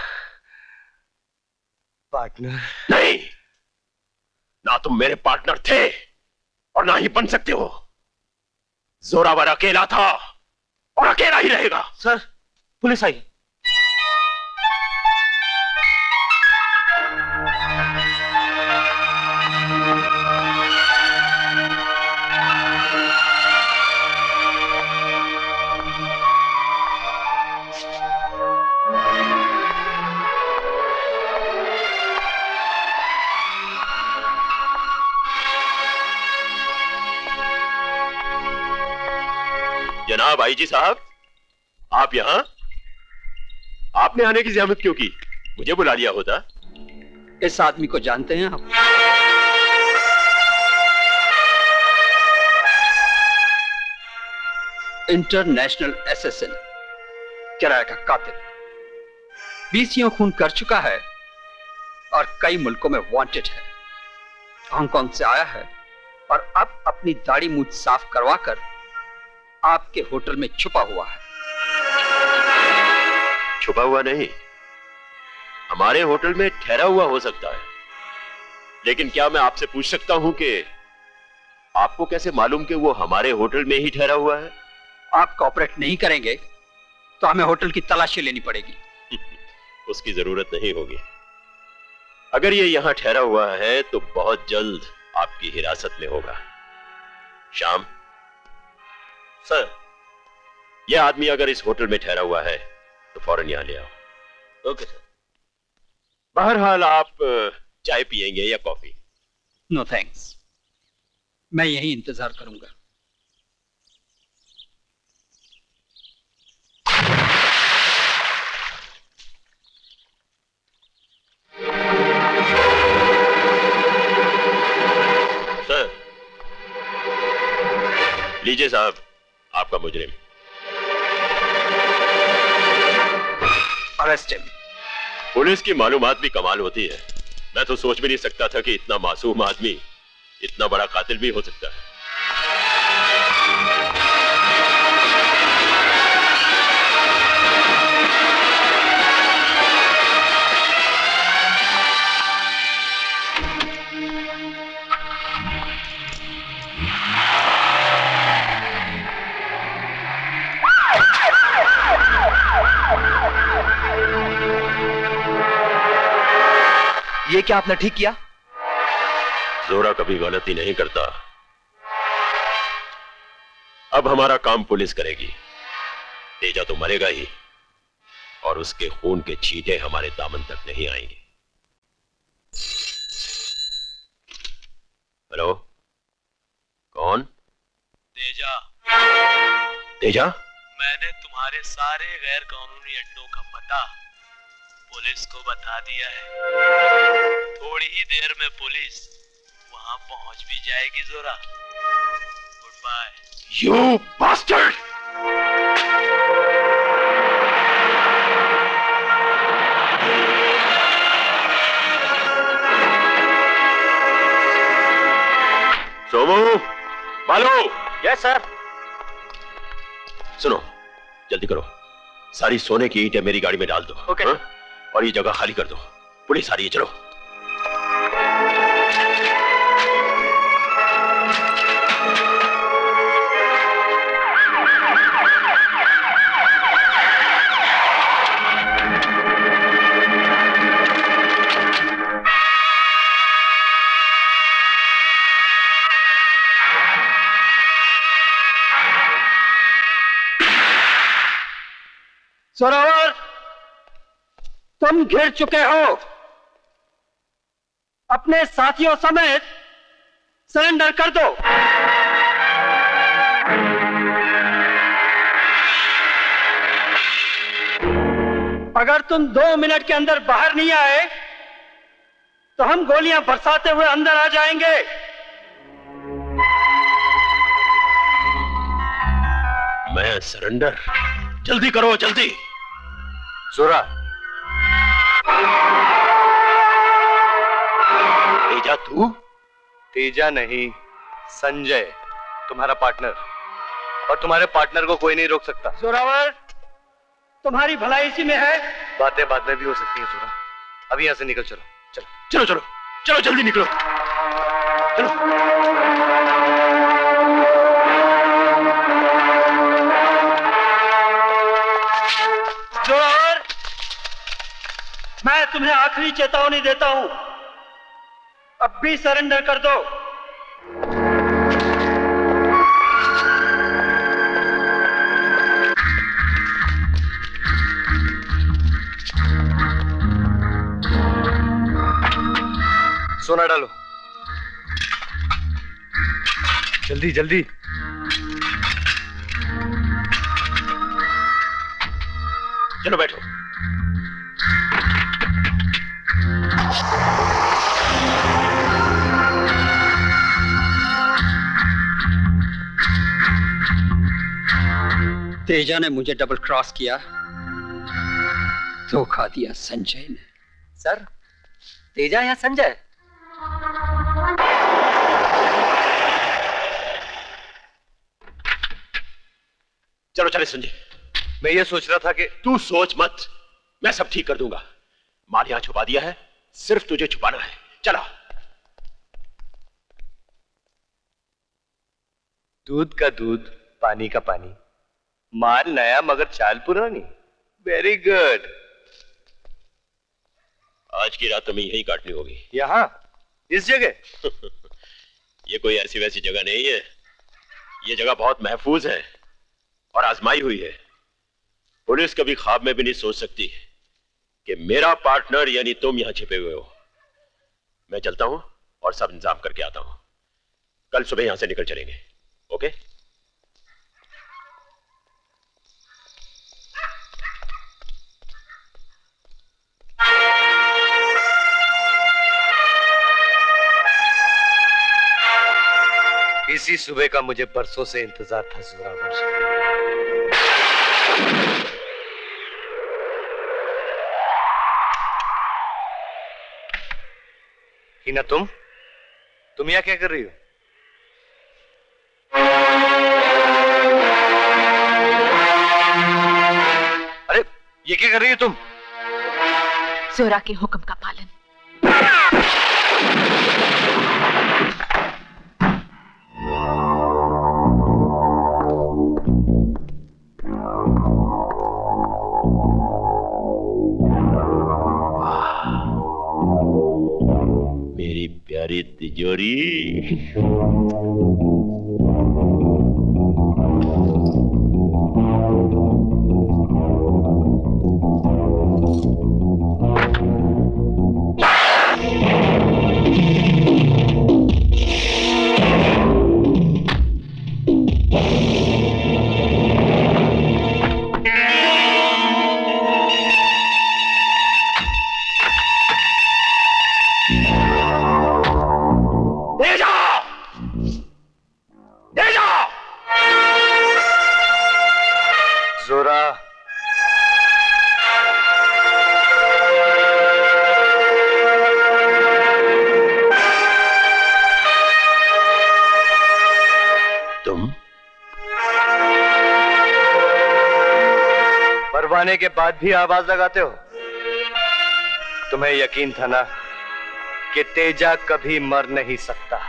पार्टनर नहीं, ना तुम मेरे पार्टनर थे और ना ही बन सकते हो। जोरावर अकेला था और अकेला ही रहेगा। सर, पुलिस आई। जनाब आईजी साहब, आप यहां? आपने आने की ज़हमत क्यों की? मुझे बुला लिया होता। इस आदमी को जानते हैं आप? इंटरनेशनल एसेसिन, किराए का कातिल, बीसियों खून कर चुका है और कई मुल्कों में वांटेड है। हांगकांग से आया है और अब अपनी दाढ़ी मूंछ साफ करवाकर आपके होटल में छुपा हुआ है। छुपा हुआ नहीं, हमारे होटल में ठहरा हुआ हो सकता है, लेकिन क्या मैं आपसे पूछ सकता हूं कि आपको कैसे मालूम कि वो हमारे होटल में ही ठहरा हुआ है? आप कॉपरेट नहीं करेंगे तो हमें होटल की तलाशी लेनी पड़ेगी। उसकी जरूरत नहीं होगी। अगर ये यहां ठहरा हुआ है तो बहुत जल्द आपकी हिरासत में होगा। शाम सर, यह आदमी अगर इस होटल में ठहरा हुआ है तो फौरन यहां ले आओ। Okay sir. बहरहाल आप चाय पिएंगे या कॉफी? नो थैंक्स, मैं यही इंतजार करूंगा। सर, लीजिए साहब आपका मुजरिम। Arrest him. पुलिस की मालूमात भी कमाल होती है। मैं तो सोच भी नहीं सकता था कि इतना मासूम आदमी इतना बड़ा कातिल भी हो सकता है। ये क्या आपने ठीक किया? जोरा कभी गलती नहीं करता। अब हमारा काम पुलिस करेगी। तेजा तो मरेगा ही और उसके खून के छींटे हमारे दामन तक नहीं आएंगे। हेलो, कौन? तेजा। तेजा? मैंने तुम्हारे सारे गैर कानूनी अड्डों का पता पुलिस को बता दिया है। थोड़ी ही देर में पुलिस वहां पहुंच भी जाएगी जोरा। Good bye. You bastard! Somu, बालो। Yes sir. सुनो, जल्दी करो, सारी सोने की ईंटें मेरी गाड़ी में डाल दो। ओके। हाँ? और ये जगह खाली कर दो। पुलिस आ रही है, चलो। जोरावर, तुम घिर चुके हो। अपने साथियों समेत सरेंडर कर दो। अगर तुम दो मिनट के अंदर बाहर नहीं आए तो हम गोलियां बरसाते हुए अंदर आ जाएंगे। मैं सरेंडर? जल्दी करो, जल्दी। जोरा। तेजा तू? तेजा नहीं, संजय, तुम्हारा पार्टनर। और तुम्हारे पार्टनर को कोई नहीं रोक सकता। जोरावर, तुम्हारी भलाई इसी में है। बातें बाद में भी हो सकती हैं जोरा। अभी यहां से निकल चलो। चलो चलो चलो चलो, जल्दी निकलो, चलो। जोरावर, मैं तुम्हें आखिरी चेतावनी देता हूं, अब भी सरेंडर कर दो। सोना डालो, जल्दी जल्दी। चलो बैठो। तेजा ने मुझे डबल क्रॉस किया, धोखा दिया संजय ने। सर, तेजा या संजय? चलो चले संजय। मैं ये सोच रहा था कि तू सोच मत, मैं सब ठीक कर दूंगा। माल यहां छुपा दिया है, सिर्फ तुझे छुपाना है। चला। दूध का दूध, पानी का पानी, माल नया मगर चाल पुरानी। Very good. आज की रात तुम्हें यही काटनी होगी। यहाँ इस जगह? ये कोई ऐसी वैसी जगह नहीं है, ये जगह बहुत महफूज है और आजमाई हुई है। पुलिस कभी ख्वाब में भी नहीं सोच सकती कि मेरा पार्टनर यानी तुम यहां छिपे हुए हो। मैं चलता हूं और सब इंतजाम करके आता हूं। कल सुबह यहां से निकल चलेंगे। ओके? इसी सुबह का मुझे बरसों से इंतजार था जोरावर। हिना, तुम तुम यहाँ क्या कर रही हो? अरे ये क्या कर रही हो तुम? जोरा के हुक्म का पालन। मेरी प्यारी तिजोरी। परवाने के बाद भी आवाज लगाते हो? तुम्हें यकीन था ना कि तेजा कभी मर नहीं सकता।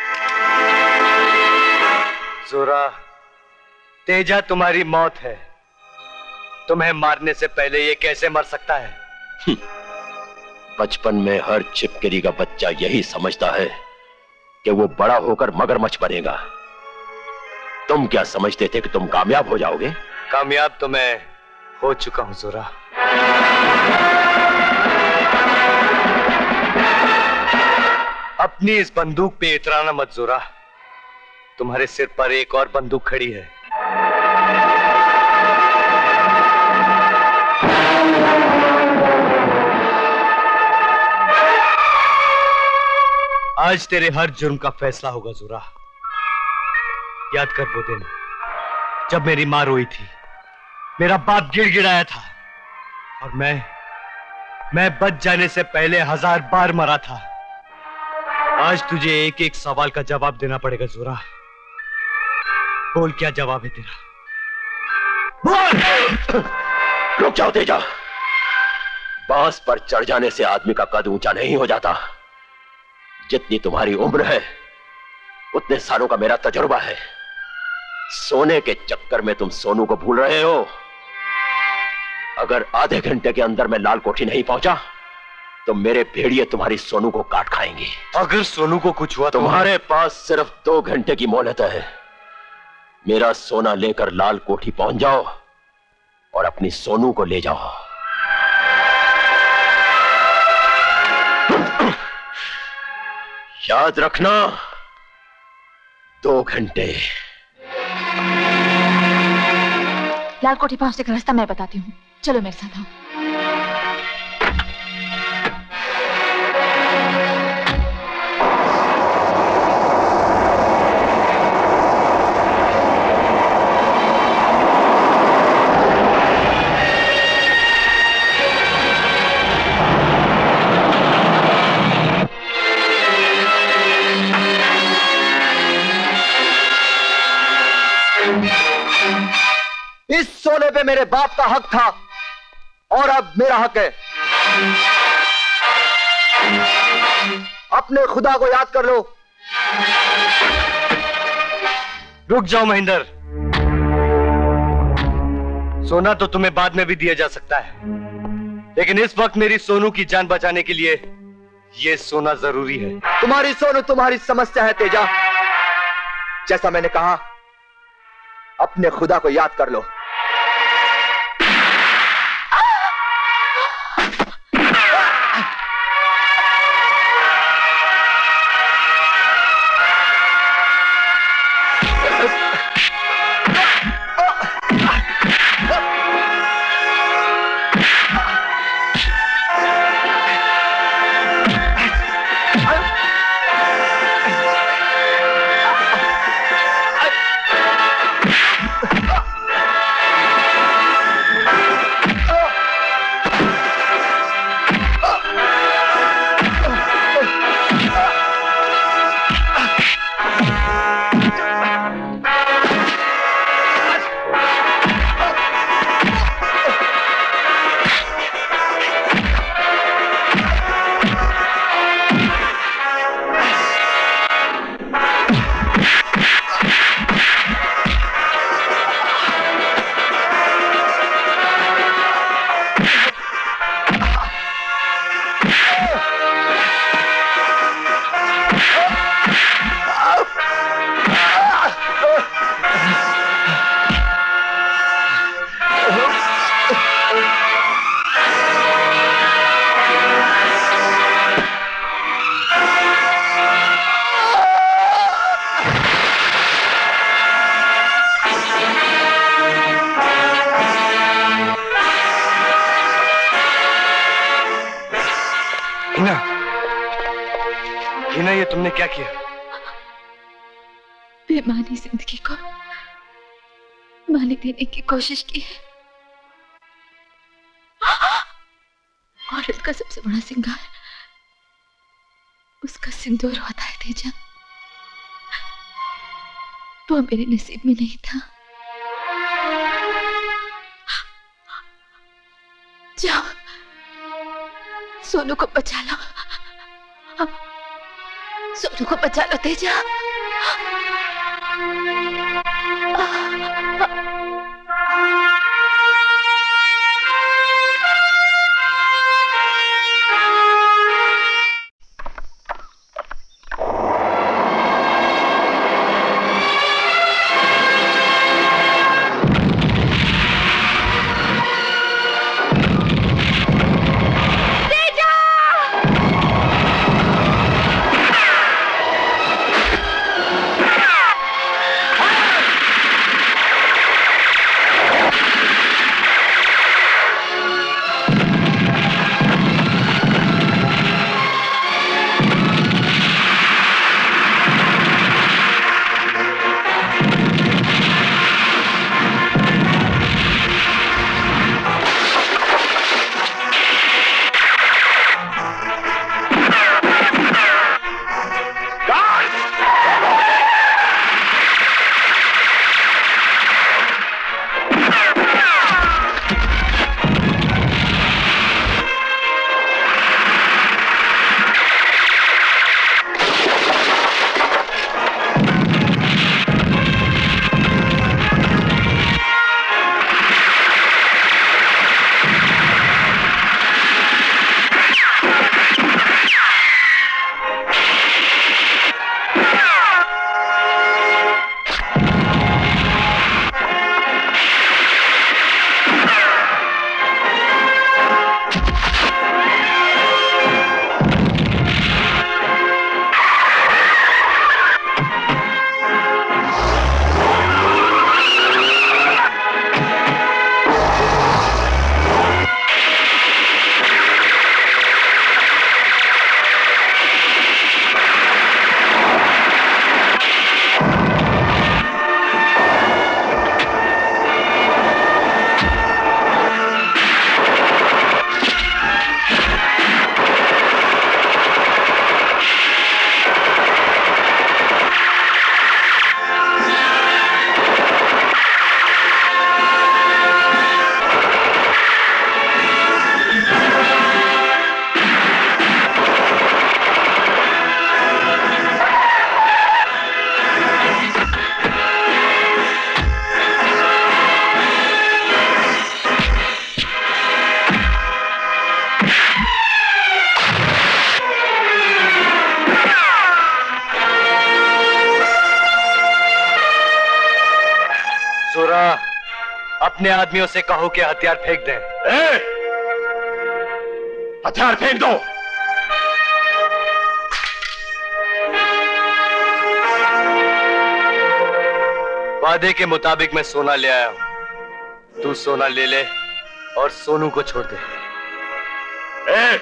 जोरा, तेजा तुम्हारी मौत है। तुम्हें मारने से पहले ये कैसे मर सकता है? बचपन में हर छिपकली का बच्चा यही समझता है कि वो बड़ा होकर मगरमच्छ बनेगा। तुम क्या समझते थे कि तुम कामयाब हो जाओगे? कामयाब तो मैं हो चुका हूं जोरा। अपनी इस बंदूक पे इतराना मत जोरा। तुम्हारे सिर पर एक और बंदूक खड़ी है। आज तेरे हर जुर्म का फैसला होगा जोरा। याद कर वो दिन जब मेरी मां रोई थी, मेरा बाप गिड़गिड़ाया था और मैं मैं बच जाने से पहले हजार बार मरा था। आज तुझे एक एक सवाल का जवाब देना पड़ेगा जोरा। बोल, क्या जवाब है तेरा? बोल! रुक जाओ तेजा। बांस पर चढ़ जाने से आदमी का कद ऊंचा नहीं हो जाता। जितनी तुम्हारी उम्र है उतने सालों का मेरा तजुर्बा है। सोने के चक्कर में तुम सोनू को भूल रहे हो। अगर आधे घंटे के अंदर मैं लाल कोठी नहीं पहुंचा तो मेरे भेड़िए तुम्हारी सोनू को काट खाएंगे। अगर सोनू को कुछ हुआ तो? तुम्हारे पास सिर्फ दो घंटे की मोहलत है। मेरा सोना लेकर लाल कोठी पहुंच जाओ और अपनी सोनू को ले जाओ। याद रखना, दो घंटे। लाल कोठी पहुंचने का रास्ता मैं बताती हूँ। चलो मेरे साथ आओ। इस सोने पे मेरे बाप का हक था और अब मेरा हक है। अपने खुदा को याद कर लो। रुक जाओ महेंद्र, सोना तो तुम्हें बाद में भी दिया जा सकता है, लेकिन इस वक्त मेरी सोनू की जान बचाने के लिए यह सोना जरूरी है। तुम्हारी सोनू तुम्हारी समस्या है तेजा। जैसा मैंने कहा, अपने खुदा को याद कर लो। तुमने क्या किया? बेमानी जिंदगी को मानी देने की कोशिश की है। औरत का सबसे बड़ा सिंगार उसका सिंदूर होता है तेजा। तो मेरे नसीब में नहीं था। जाओ सोनू को बचा लो, सोनू को बचा लो तेजा। Ah! अपने आदमियों से कहो कि हथियार फेंक दें। ए! हथियार फेंक दो। वादे के मुताबिक मैं सोना ले आया हूं। तू सोना ले ले और सोनू को छोड़ दे। ए!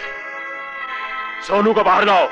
सोनू को बाहर लाओ।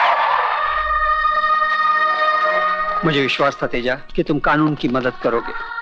मुझे विश्वास था तेजा कि तुम कानून की मदद करोगे।